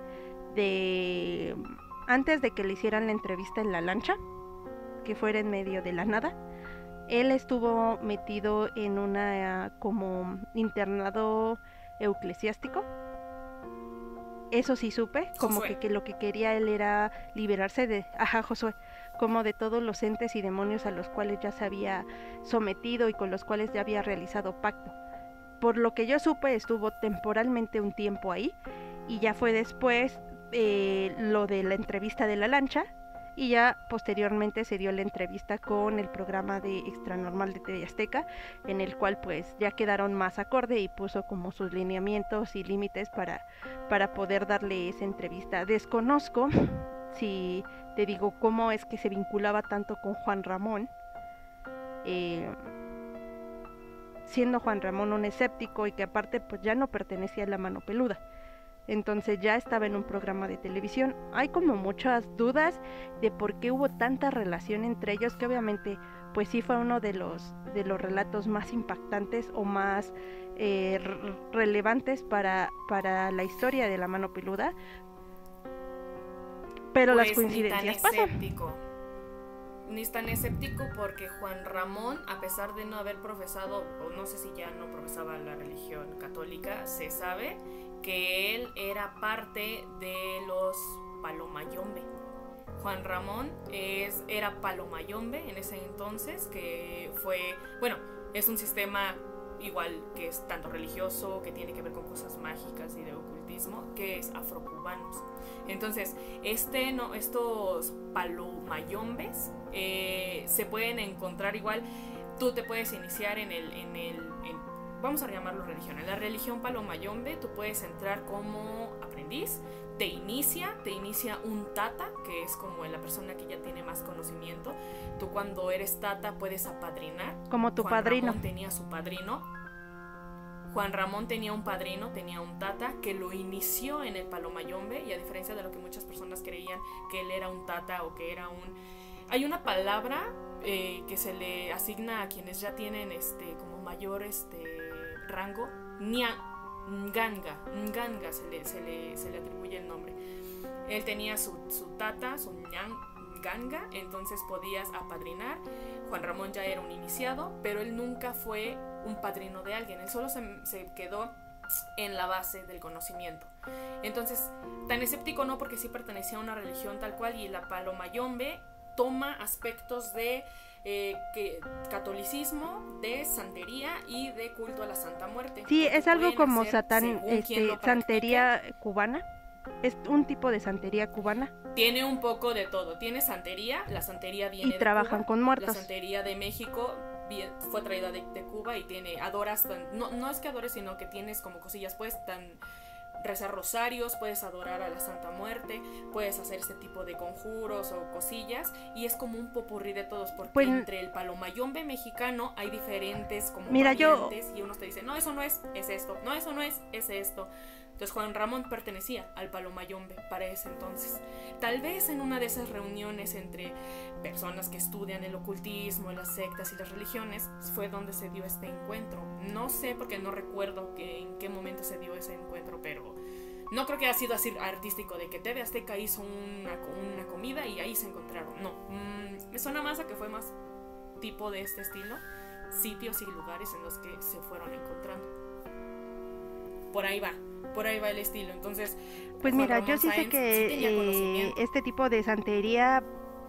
antes de que le hicieran la entrevista en la lancha, que fuera en medio de la nada, él estuvo metido en una como internado eclesiástico. Eso sí supe, como que lo que quería él era liberarse de, Josué, como de todos los entes y demonios a los cuales ya se había sometido y con los cuales ya había realizado pacto. Por lo que yo supe, estuvo temporalmente un tiempo ahí, y ya fue después lo de la entrevista de la lancha, y ya posteriormente se dio la entrevista con el programa de Extra Normal de TV Azteca, en el cual pues ya quedaron más acorde y puso como sus lineamientos y límites para poder darle esa entrevista. Desconozco si te digo cómo es que se vinculaba tanto con Juan Ramón, siendo Juan Ramón un escéptico y que aparte pues ya no pertenecía a la Mano Peluda. Entonces ya estaba en un programa de televisión. Hay como muchas dudas de por qué hubo tanta relación entre ellos, que obviamente pues sí fue uno de los relatos más impactantes o más relevantes para la historia de la Mano Peluda. Pero pues las coincidencias pasan. Ni tan escéptico, porque Juan Ramón, a pesar de no haber profesado, o no sé si ya no profesaba la religión católica, se sabe que él era parte de los Palomayombe. Juan Ramón era Palomayombe en ese entonces, que fue, bueno, es un sistema igual que es tanto religioso, que tiene que ver con cosas mágicas y de ocultismo, que es afrocubanos. Entonces, estos palomayombes se pueden encontrar igual. Tú te puedes iniciar vamos a llamarlo religión. En la religión palomayombe tú puedes entrar como aprendiz. Te inicia un tata, que es como la persona que ya tiene más conocimiento. Tú cuando eres tata puedes apadrinar. Como tu padrino. Juan Ramón tenía su padrino. Juan Ramón tenía un padrino, tenía un tata que lo inició en el palomayombe, y a diferencia de lo que muchas personas creían que él era un tata o que era un... Hay una palabra que se le asigna a quienes ya tienen como mayor rango, Nganga se le atribuye el nombre. Él tenía su tata, su Nganga, entonces podías apadrinar. Juan Ramón ya era un iniciado, pero él nunca fue un padrino de alguien, él solo se quedó en la base del conocimiento. Entonces, tan escéptico no, porque sí pertenecía a una religión tal cual, y la palomayombe toma aspectos de catolicismo, de santería y de culto a la Santa Muerte. Sí, es algo como santería cubana. Es un tipo de santería cubana. Tiene un poco de todo. Tiene santería, la santería viene de Cuba. Y trabajan con muertos. La santería de México fue traída de Cuba, y adoras, no es que adores, sino que tienes como cosillas, pues, rezar rosarios, puedes adorar a la Santa Muerte, puedes hacer este tipo de conjuros o cosillas, y es como un popurrí de todos, porque pues, entre el palomayombe mexicano hay diferentes como variantes, y unos te dicen, no, eso no es esto, no, eso no es esto. Entonces Juan Ramón pertenecía al palomayombe para ese entonces. Tal vez en una de esas reuniones entre personas que estudian el ocultismo, las sectas y las religiones, fue donde se dio este encuentro. No sé, porque no recuerdo en qué momento se dio ese encuentro, pero no creo que haya sido así artístico, de que TV Azteca hizo una comida y ahí se encontraron. No, me suena más a que fue más tipo de este estilo, sitios y lugares en los que se fueron encontrando. por ahí va el estilo. Entonces, pues Juan mira, Ramón yo sí sé Sáenz sí tenía que conocimiento. este tipo de santería,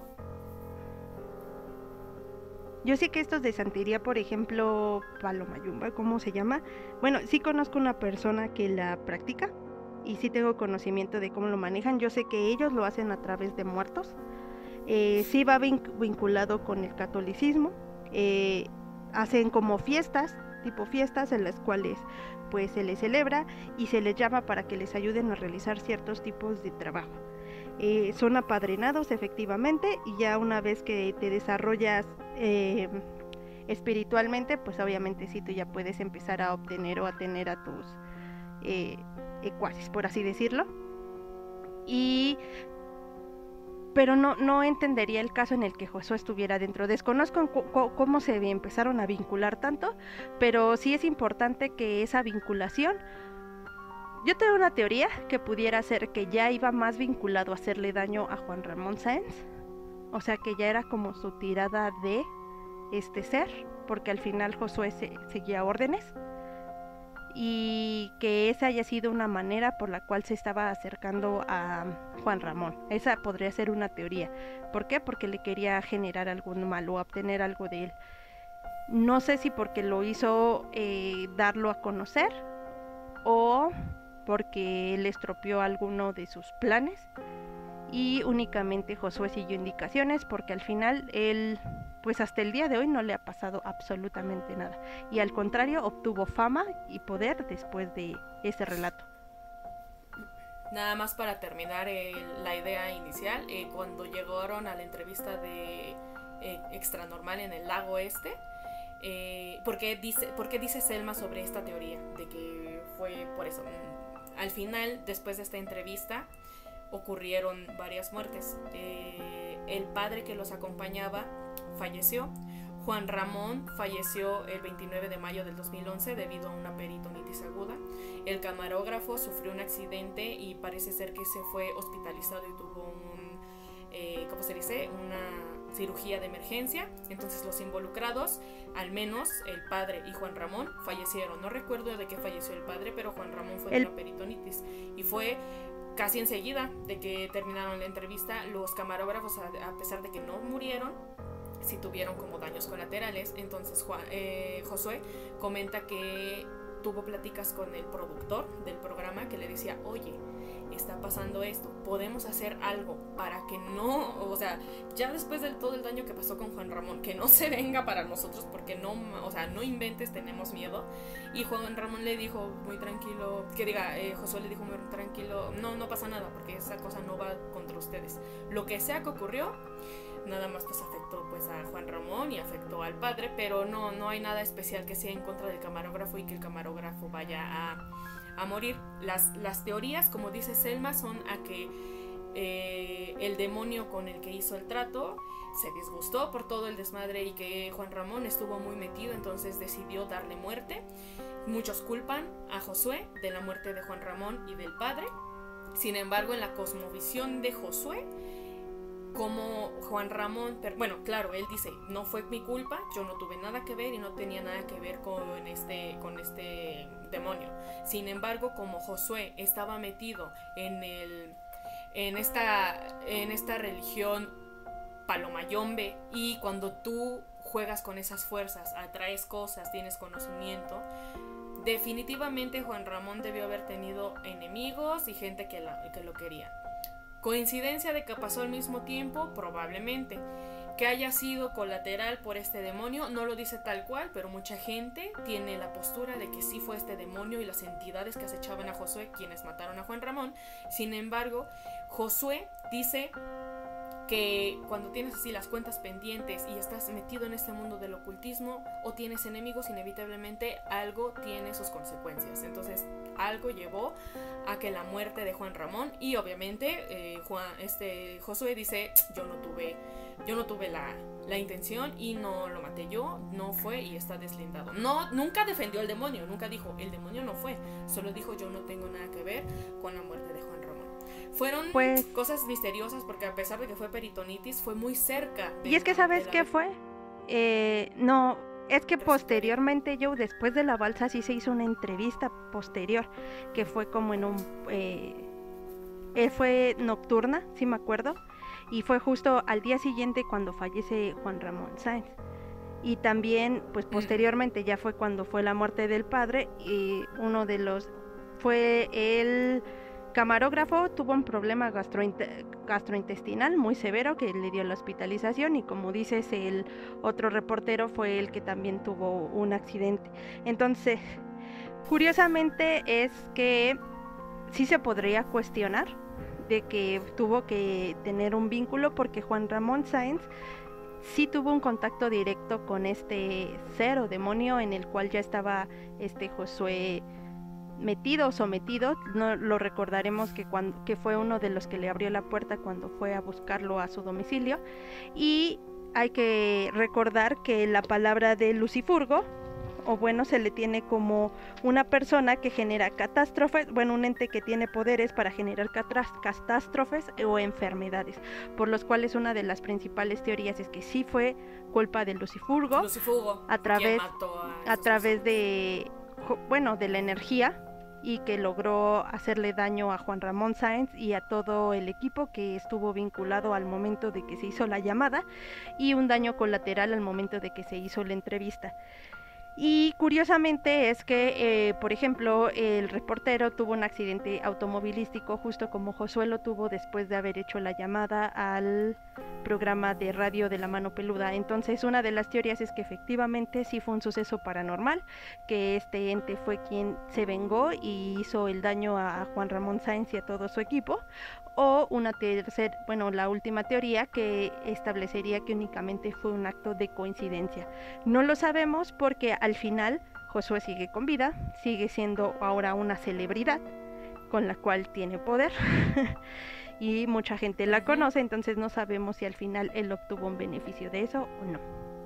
yo sé que estos de santería, por ejemplo, Palomayumba, ¿cómo se llama? Bueno, sí conozco una persona que la practica y sí tengo conocimiento de cómo lo manejan. Yo sé que ellos lo hacen a través de muertos. Sí va vinculado con el catolicismo. Hacen como fiestas, tipo fiestas en las cuales pues se les celebra y se les llama para que les ayuden a realizar ciertos tipos de trabajo. Son apadrinados efectivamente, y ya una vez que te desarrollas espiritualmente, pues obviamente sí tú ya puedes empezar a obtener o a tener a tus ecuaces, por así decirlo. Y pero no entendería el caso en el que Josué estuviera dentro. Desconozco cómo se empezaron a vincular tanto, pero sí es importante que esa vinculación, yo tengo una teoría que pudiera ser que ya iba más vinculado a hacerle daño a Juan Ramón Sáenz, o sea que ya era como su tirada de este ser, porque al final Josué seguía órdenes, y que esa haya sido una manera por la cual se estaba acercando a Juan Ramón. Esa podría ser una teoría. ¿Por qué? Porque le quería generar algún mal o obtener algo de él. No sé si porque lo hizo darlo a conocer, o porque él estropeó alguno de sus planes y únicamente Josué siguió indicaciones, porque al final él, pues hasta el día de hoy no le ha pasado absolutamente nada, y al contrario obtuvo fama y poder después de ese relato. Nada más para terminar la idea inicial, cuando llegaron a la entrevista de Extranormal en el lago ¿por qué dice Selma sobre esta teoría? De que fue por eso. Al final, después de esta entrevista, ocurrieron varias muertes. El padre que los acompañaba falleció. Juan Ramón falleció el 29 de mayo del 2011 debido a una peritonitis aguda. El camarógrafo sufrió un accidente y parece ser que se fue hospitalizado y tuvo ¿cómo se dice? Una cirugía de emergencia. Entonces los involucrados, al menos el padre y Juan Ramón, fallecieron. No recuerdo de qué falleció el padre, pero Juan Ramón fue de una peritonitis. Y fue casi enseguida de que terminaron la entrevista. Los camarógrafos, a pesar de que no murieron, sí tuvieron como daños colaterales. Entonces Josué comenta que tuvo pláticas con el productor del programa, que le decía, oye, está pasando esto, podemos hacer algo para que no, o sea, ya después de todo el daño que pasó con Juan Ramón, que no se venga para nosotros, porque no, o sea, no inventes, tenemos miedo. Y Juan Ramón le dijo muy tranquilo, Josué le dijo muy tranquilo, no pasa nada, porque esa cosa no va contra ustedes. Lo que sea que ocurrió, nada más pues afectó pues a Juan Ramón y afectó al padre, pero no hay nada especial que sea en contra del camarógrafo y que el camarógrafo vaya a morir. Las teorías, como dice Selma, son a que el demonio con el que hizo el trato se disgustó por todo el desmadre y que Juan Ramón estuvo muy metido, entonces decidió darle muerte. Muchos culpan a Josué de la muerte de Juan Ramón y del padre. Sin embargo, en la cosmovisión de Josué, como Juan Ramón, bueno, claro, él dice, no fue mi culpa, yo no tuve nada que ver y no tenía nada que ver con este demonio. Sin embargo, como Josué estaba metido en esta religión palomayombe, y cuando tú juegas con esas fuerzas, atraes cosas, tienes conocimiento, definitivamente Juan Ramón debió haber tenido enemigos y gente que lo quería. ¿Coincidencia de que pasó al mismo tiempo? Probablemente. Que haya sido colateral por este demonio, no lo dice tal cual, pero mucha gente tiene la postura de que sí fue este demonio y las entidades que acechaban a Josué quienes mataron a Juan Ramón. Sin embargo, Josué dice que cuando tienes así las cuentas pendientes y estás metido en este mundo del ocultismo o tienes enemigos, inevitablemente algo tiene sus consecuencias. Entonces algo llevó a que la muerte de Juan Ramón, y obviamente Josué dice, yo no tuve la intención y no lo maté yo, no fue, y está deslindado. Nunca defendió al demonio, nunca dijo el demonio no fue, solo dijo yo no tengo nada que ver con la muerte de Juan Ramón. Fueron cosas misteriosas porque a pesar de que fue peritonitis, fue muy cerca. Y es que ¿sabes qué fue? No, Es que posteriormente, Joe, después de la balsa sí se hizo una entrevista posterior, que fue como en un... fue nocturna, sí me acuerdo, y fue justo al día siguiente cuando fallece Juan Ramón Sáenz. Y también, pues posteriormente ya fue cuando fue la muerte del padre, y uno de los... fue el camarógrafo, tuvo un problema gastrointestinal muy severo que le dio la hospitalización, y como dices, el otro reportero fue el que también tuvo un accidente. Entonces, curiosamente es que sí se podría cuestionar de que tuvo que tener un vínculo, porque Juan Ramón Sáenz sí tuvo un contacto directo con este ser o demonio en el cual ya estaba Josué metido o sometido. No lo recordaremos que fue uno de los que le abrió la puerta cuando fue a buscarlo a su domicilio. Y hay que recordar que la palabra de Lucifurgo, o bueno, se le tiene como una persona que genera catástrofes, bueno, un ente que tiene poderes para generar catástrofes o enfermedades, por los cuales una de las principales teorías es que sí fue culpa de Lucifurgo a través de, bueno, de la energía, y que logró hacerle daño a Juan Ramón Sáenz y a todo el equipo que estuvo vinculado al momento de que se hizo la llamada, y un daño colateral al momento de que se hizo la entrevista. Y curiosamente es que, por ejemplo, el reportero tuvo un accidente automovilístico justo como Josué lo tuvo después de haber hecho la llamada al programa de radio de La Mano Peluda. Entonces, una de las teorías es que efectivamente sí fue un suceso paranormal, que este ente fue quien se vengó y hizo el daño a Juan Ramón Sáenz y a todo su equipo. O la última teoría, que establecería que únicamente fue un acto de coincidencia. No lo sabemos, porque al final Josué sigue con vida, sigue siendo ahora una celebridad con la cual tiene poder y mucha gente la conoce, entonces no sabemos si al final él obtuvo un beneficio de eso o no.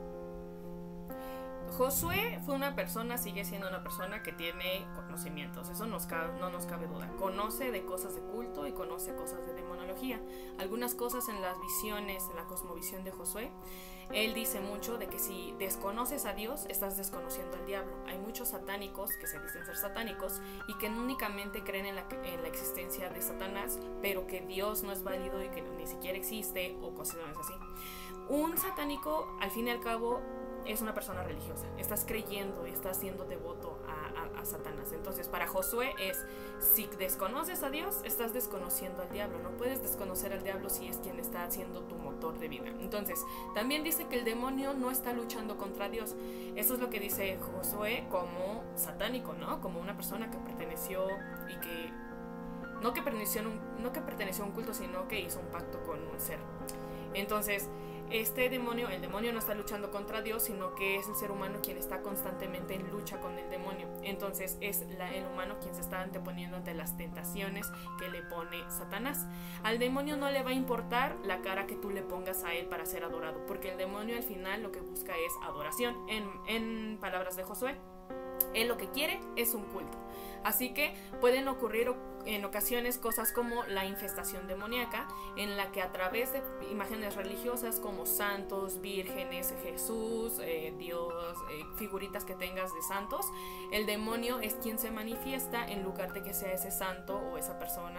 Josué sigue siendo una persona que tiene conocimientos, eso no nos cabe duda. Conoce de cosas de culto y conoce cosas de demonología. Algunas cosas en las visiones, en la cosmovisión de Josué, él dice mucho de que si desconoces a Dios, estás desconociendo al diablo. Hay muchos satánicos que se dicen ser satánicos y que únicamente creen en la existencia de Satanás, pero que Dios no es válido y que ni siquiera existe, o cosas así. Un satánico, al fin y al cabo, es una persona religiosa, estás creyendo y estás siendo devoto a Satanás. Entonces, para Josué es, si desconoces a Dios, estás desconociendo al diablo. No puedes desconocer al diablo si es quien está haciendo tu motor de vida. Entonces, también dice que el demonio no está luchando contra Dios. Eso es lo que dice Josué como satánico, ¿no? Como una persona que perteneció y que no que perteneció a un culto, sino que hizo un pacto con un ser. Entonces, el demonio no está luchando contra Dios, sino que es el ser humano quien está constantemente en lucha con el demonio. Entonces es el humano quien se está anteponiendo ante las tentaciones que le pone Satanás. Al demonio no le va a importar la cara que tú le pongas a él para ser adorado, porque el demonio al final lo que busca es adoración. En palabras de Josué, él lo que quiere es un culto. Así que pueden ocurrir en ocasiones cosas como la infestación demoníaca, en la que a través de imágenes religiosas como santos, vírgenes, Jesús, Dios, figuritas que tengas de santos, el demonio es quien se manifiesta en lugar de que sea ese santo o esa persona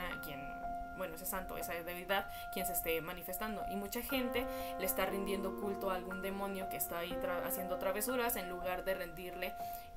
ese santo, esa deidad quien se esté manifestando. Y mucha gente le está rindiendo culto a algún demonio que está ahí haciendo travesuras, en lugar de rendirle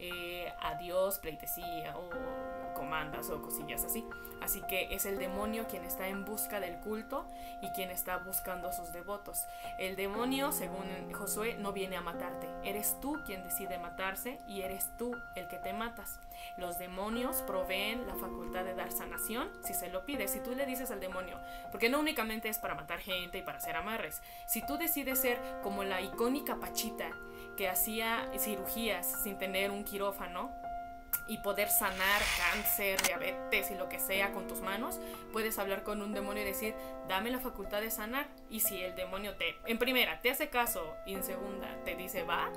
a Dios pleitesía o comandas o cosillas así. Así que es el demonio quien está en busca del culto y quien está buscando a sus devotos. El demonio, según Josué, no viene a matarte. Eres tú quien decide matarse y eres tú el que te matas. Los demonios proveen la facultad de dar sanación si se lo pides. Si tú le dices al demonio, porque no únicamente es para matar gente y para hacer amarres. Si tú decides ser como la icónica Pachita que hacía cirugías sin tener un quirófano y poder sanar cáncer, diabetes y lo que sea con tus manos, puedes hablar con un demonio y decir, dame la facultad de sanar. Y si el demonio en primera te hace caso y en segunda te dice va,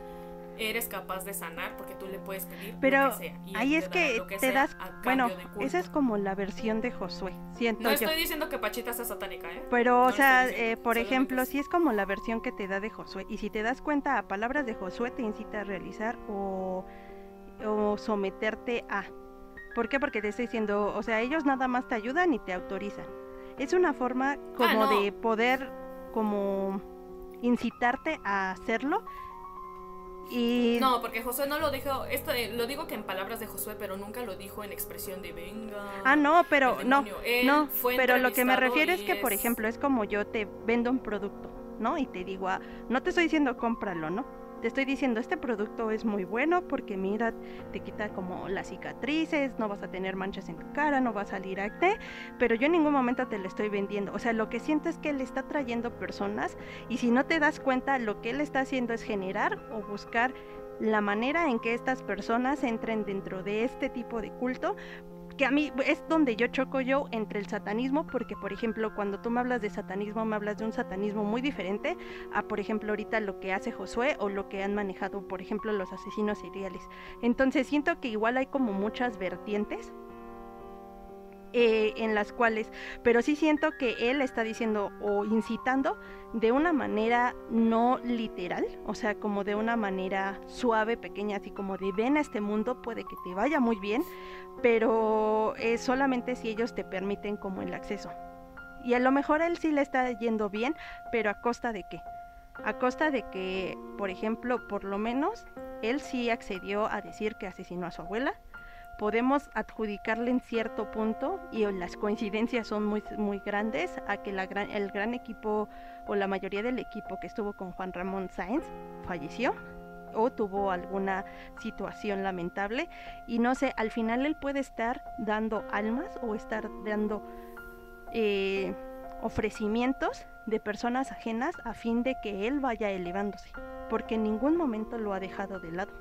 eres capaz de sanar porque tú le puedes pedir pero lo que sea. Y ahí él es te dará que lo que te sea das, a cambio bueno, de culto. esa es como la versión de Josué, siento No yo. estoy diciendo que Pachita sea satánica, ¿eh? Pero, No o lo sea, estoy diciendo, por solamente ejemplo, es- si es como la versión que te da de Josué, y si te das cuenta, a palabras de Josué te incita a realizar o someterte a. ¿Por qué? Porque te estoy diciendo, o sea, ellos nada más te ayudan y te autorizan. Es una forma como no. de poder, como incitarte a hacerlo. Y No, porque Josué no lo dijo, lo digo que en palabras de Josué, pero nunca lo dijo en expresión de venga. no, pero el no, demonio. Él no, fue pero lo que me entrevistado refiero es y que, por ejemplo, es como yo te vendo un producto, ¿no? Y te digo, no te estoy diciendo cómpralo, ¿no? Te estoy diciendo, este producto es muy bueno porque mira, te quita como las cicatrices, no vas a tener manchas en tu cara, no va a salir acné, pero yo en ningún momento te lo estoy vendiendo. O sea, lo que siento es que él está trayendo personas y si no te das cuenta, lo que él está haciendo es generar o buscar la manera en que estas personas entren dentro de este tipo de culto, que a mí es donde yo choco yo entre el satanismo, porque por ejemplo cuando tú me hablas de satanismo me hablas de un satanismo muy diferente a por ejemplo ahorita lo que hace Josué o lo que han manejado por ejemplo los asesinos seriales. Entonces siento que igual hay como muchas vertientes en las cuales, pero sí siento que él está diciendo o incitando de una manera no literal, o sea, como de una manera suave, pequeña, así como de ven a este mundo, puede que te vaya muy bien, pero es solamente si ellos te permiten como el acceso. Y a lo mejor a él sí le está yendo bien, pero ¿a costa de qué? A costa de que, por ejemplo, por lo menos, él sí accedió a decir que asesinó a su abuela. Podemos adjudicarle en cierto punto, y las coincidencias son muy, muy grandes, a que el gran equipo o la mayoría del equipo que estuvo con Juan Ramón Sáenz falleció o tuvo alguna situación lamentable y no sé, al final él puede estar dando almas o estar dando ofrecimientos de personas ajenas a fin de que él vaya elevándose, porque en ningún momento lo ha dejado de lado.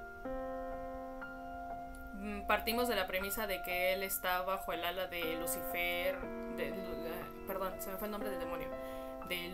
Partimos de la premisa de que él está bajo el ala de Lucifer, perdón, se me fue el nombre del demonio, de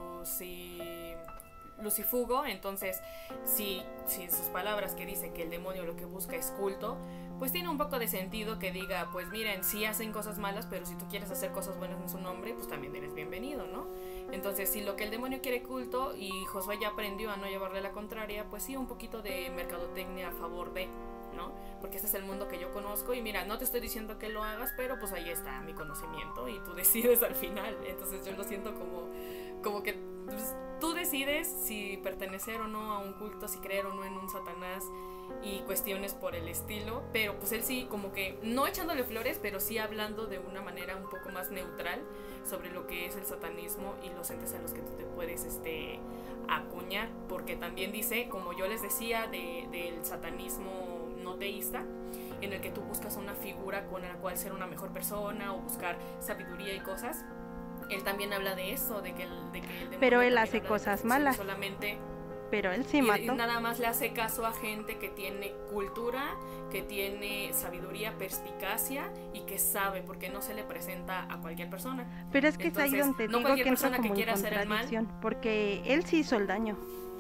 Lucifugo. Entonces, si en sus palabras que dice que el demonio lo que busca es culto, pues tiene un poco de sentido que diga, pues miren, sí hacen cosas malas, pero si tú quieres hacer cosas buenas en su nombre, pues también eres bienvenido, ¿no? Entonces, si lo que el demonio quiere culto y Josué ya aprendió a no llevarle la contraria, pues sí, un poquito de mercadotecnia a favor de, ¿no? Porque este es el mundo que yo conozco y mira, no te estoy diciendo que lo hagas, pero pues ahí está mi conocimiento y tú decides al final. Entonces yo lo siento como que pues, tú decides si pertenecer o no a un culto, si creer o no en un Satanás y cuestiones por el estilo, pero pues él sí como que no echándole flores, pero sí hablando de una manera un poco más neutral sobre lo que es el satanismo y los entes a los que tú te puedes acuñar, porque también dice, como yo les decía, del satanismo no teísta, en el que tú buscas una figura con la cual ser una mejor persona o buscar sabiduría y cosas. Él también habla de eso, de que el demonio pero él hace cosas malas. Solamente, pero él sí mató. Y mató. nada más le hace caso a gente que tiene cultura, que tiene sabiduría, perspicacia y que sabe, porque no se le presenta a cualquier persona. Pero es que entonces, es ahí donde no digo que entra persona como que quiera en hacer el mal, porque él sí hizo el daño.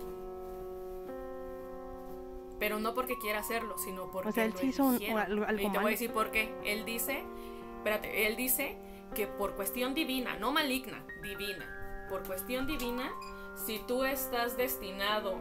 pero no porque quiera hacerlo, sino porque o sea, él sí hizo algo y te malo. voy a decir por qué. Él dice que por cuestión divina, no maligna, divina, por cuestión divina, si tú estás destinado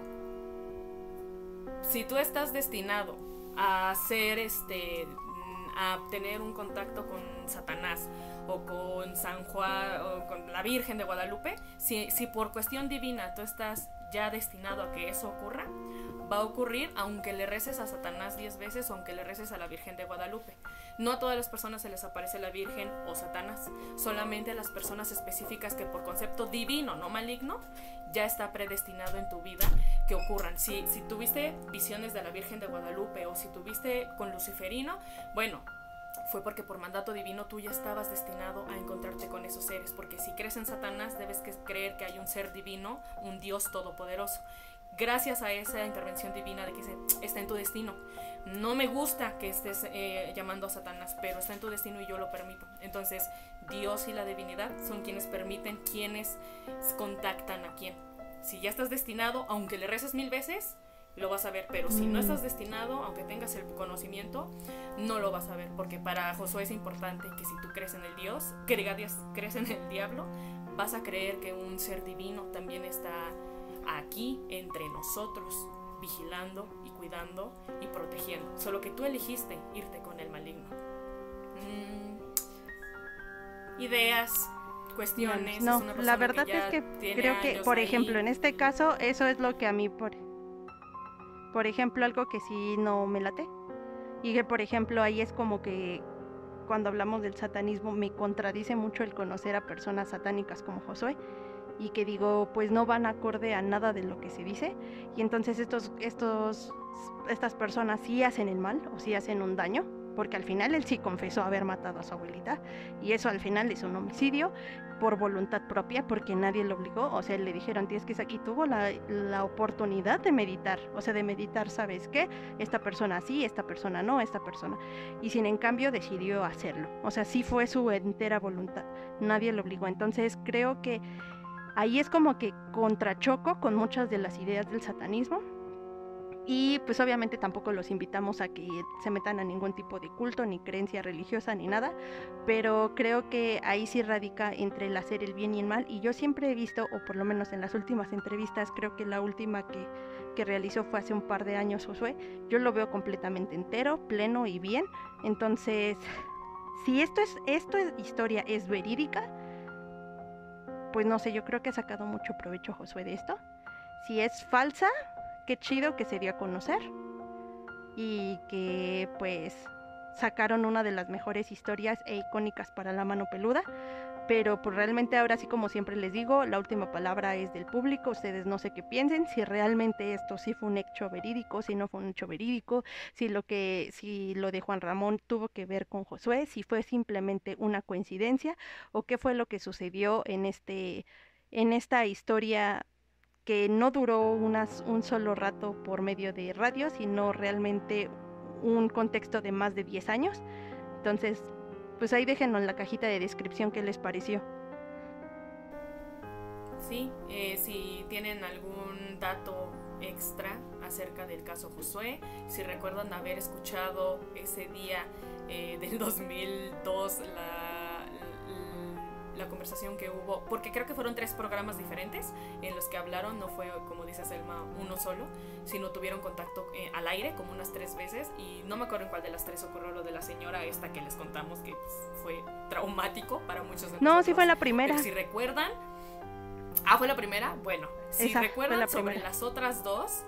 a ser a tener un contacto con Satanás o con San Juan o con la Virgen de Guadalupe, si por cuestión divina tú estás ya destinado a que eso ocurra, va a ocurrir aunque le reces a Satanás 10 veces o aunque le reces a la Virgen de Guadalupe. No a todas las personas se les aparece la Virgen o Satanás, solamente a las personas específicas que por concepto divino, no maligno, ya está predestinado en tu vida que ocurran. Si tuviste visiones de la Virgen de Guadalupe o si tuviste con Luciferino, bueno, fue porque por mandato divino tú ya estabas destinado a encontrarte con esos seres, porque si crees en Satanás debes creer que hay un ser divino, un Dios todopoderoso. Gracias a esa intervención divina de que está en tu destino. No me gusta que estés llamando a Satanás, pero está en tu destino y yo lo permito. Entonces, Dios y la divinidad son quienes permiten, quienes contactan a quién. Si ya estás destinado, aunque le reces 1000 veces, lo vas a ver, pero si no estás destinado, aunque tengas el conocimiento, no lo vas a ver, porque para Josué es importante que si tú crees en el Dios, crees en el diablo, vas a creer que un ser divino también está aquí entre nosotros, vigilando y cuidando y protegiendo, solo que tú elegiste irte con el maligno. Ideas, cuestiones. No, es una la verdad es que creo que, por ejemplo, en este caso, eso es lo que a mí, por ejemplo, algo que sí no me late. Y que, por ejemplo, ahí es como que cuando hablamos del satanismo me contradice mucho el conocer a personas satánicas como Josué, y que digo, pues no van acorde a nada de lo que se dice, y entonces estas personas sí hacen el mal o sí hacen un daño, porque al final él sí confesó haber matado a su abuelita, y eso al final es un homicidio por voluntad propia, porque nadie lo obligó. O sea, le dijeron, tienes que aquí tuvo la oportunidad de meditar, o sea, de meditar, ¿sabes qué? Esta persona sí, esta persona no, esta persona, y sin en cambio decidió hacerlo, o sea, sí fue su entera voluntad, nadie lo obligó. Entonces creo que ahí es como que contrachoco con muchas de las ideas del satanismo. Y pues obviamente tampoco los invitamos a que se metan a ningún tipo de culto, ni creencia religiosa, ni nada, pero creo que ahí sí radica entre el hacer el bien y el mal. Y yo siempre he visto, o por lo menos en las últimas entrevistas, creo que la última que realizó fue hace un par de años Josué, yo lo veo completamente entero, pleno y bien. Entonces, si esto es historia, es verídica, pues no sé, yo creo que ha sacado mucho provecho Josué de esto. Si es falsa, qué chido que se dio a conocer y que pues sacaron una de las mejores historias e icónicas para la mano peluda. Pero pues realmente ahora sí, como siempre les digo, la última palabra es del público. Ustedes no sé qué piensen, si realmente esto sí fue un hecho verídico, si no fue un hecho verídico, si lo de Juan Ramón tuvo que ver con Josué, si fue simplemente una coincidencia, o qué fue lo que sucedió en esta historia que no duró un solo rato por medio de radio, sino realmente un contexto de más de 10 años. Entonces, pues ahí déjenlo en la cajita de descripción qué les pareció. Sí, si tienen algún dato extra acerca del caso Josué, si recuerdan haber escuchado ese día del 2002 la conversación que hubo, porque creo que fueron 3 programas diferentes en los que hablaron, no fue, como dice Selma, uno solo, sino tuvieron contacto al aire como unas 3 veces, y no me acuerdo en cuál de las 3 ocurrió lo de la señora esta que les contamos, que pues, fue traumático para muchos de nosotros. No, sí fue la primera. Pero si recuerdan, ¿fue la primera? Bueno, si recuerdan sobre las otras dos,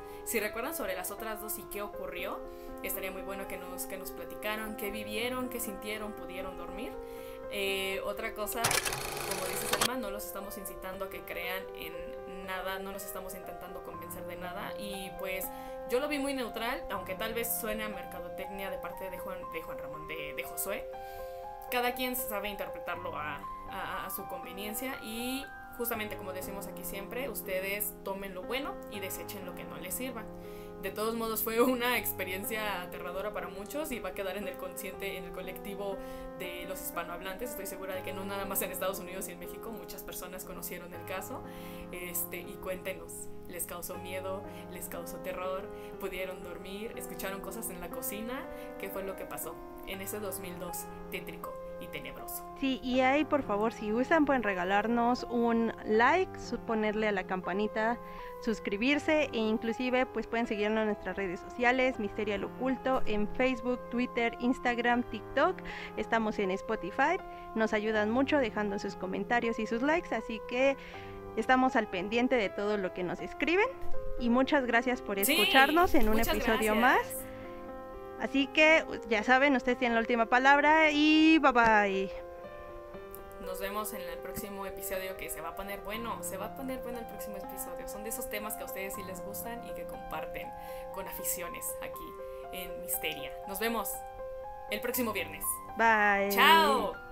y qué ocurrió, estaría muy bueno que nos platicaran qué vivieron, qué sintieron, pudieron dormir. Otra cosa, como dice Selma, no los estamos incitando a que crean en nada, no los estamos intentando convencer de nada, y pues yo lo vi muy neutral, aunque tal vez suene a mercadotecnia de parte de Juan Ramón, de Josué. Cada quien sabe interpretarlo a su conveniencia, y justamente como decimos aquí siempre, ustedes tomen lo bueno y desechen lo que no les sirva. De todos modos fue una experiencia aterradora para muchos y va a quedar en el consciente, en el colectivo de los hispanohablantes. Estoy segura de que no nada más en Estados Unidos y en México, muchas personas conocieron el caso. Y cuéntenos, ¿les causó miedo? ¿Les causó terror? ¿Pudieron dormir? ¿Escucharon cosas en la cocina? ¿Qué fue lo que pasó en ese 2002 tétrico y tenebroso? Sí, y ahí por favor, si gustan, pueden regalarnos un like, ponerle a la campanita, suscribirse, e inclusive pues pueden seguirnos en nuestras redes sociales, Misterio al Oculto, en Facebook, Twitter, Instagram, TikTok. Estamos en Spotify, nos ayudan mucho dejando sus comentarios y sus likes, así que estamos al pendiente de todo lo que nos escriben, y muchas gracias por escucharnos en un episodio más. Así que ya saben, ustedes tienen la última palabra, y bye bye. Nos vemos en el próximo episodio, que se va a poner bueno el próximo episodio. Son de esos temas que a ustedes sí les gustan y que comparten con aficiones aquí en Misteria. Nos vemos el próximo viernes. Bye. Chao.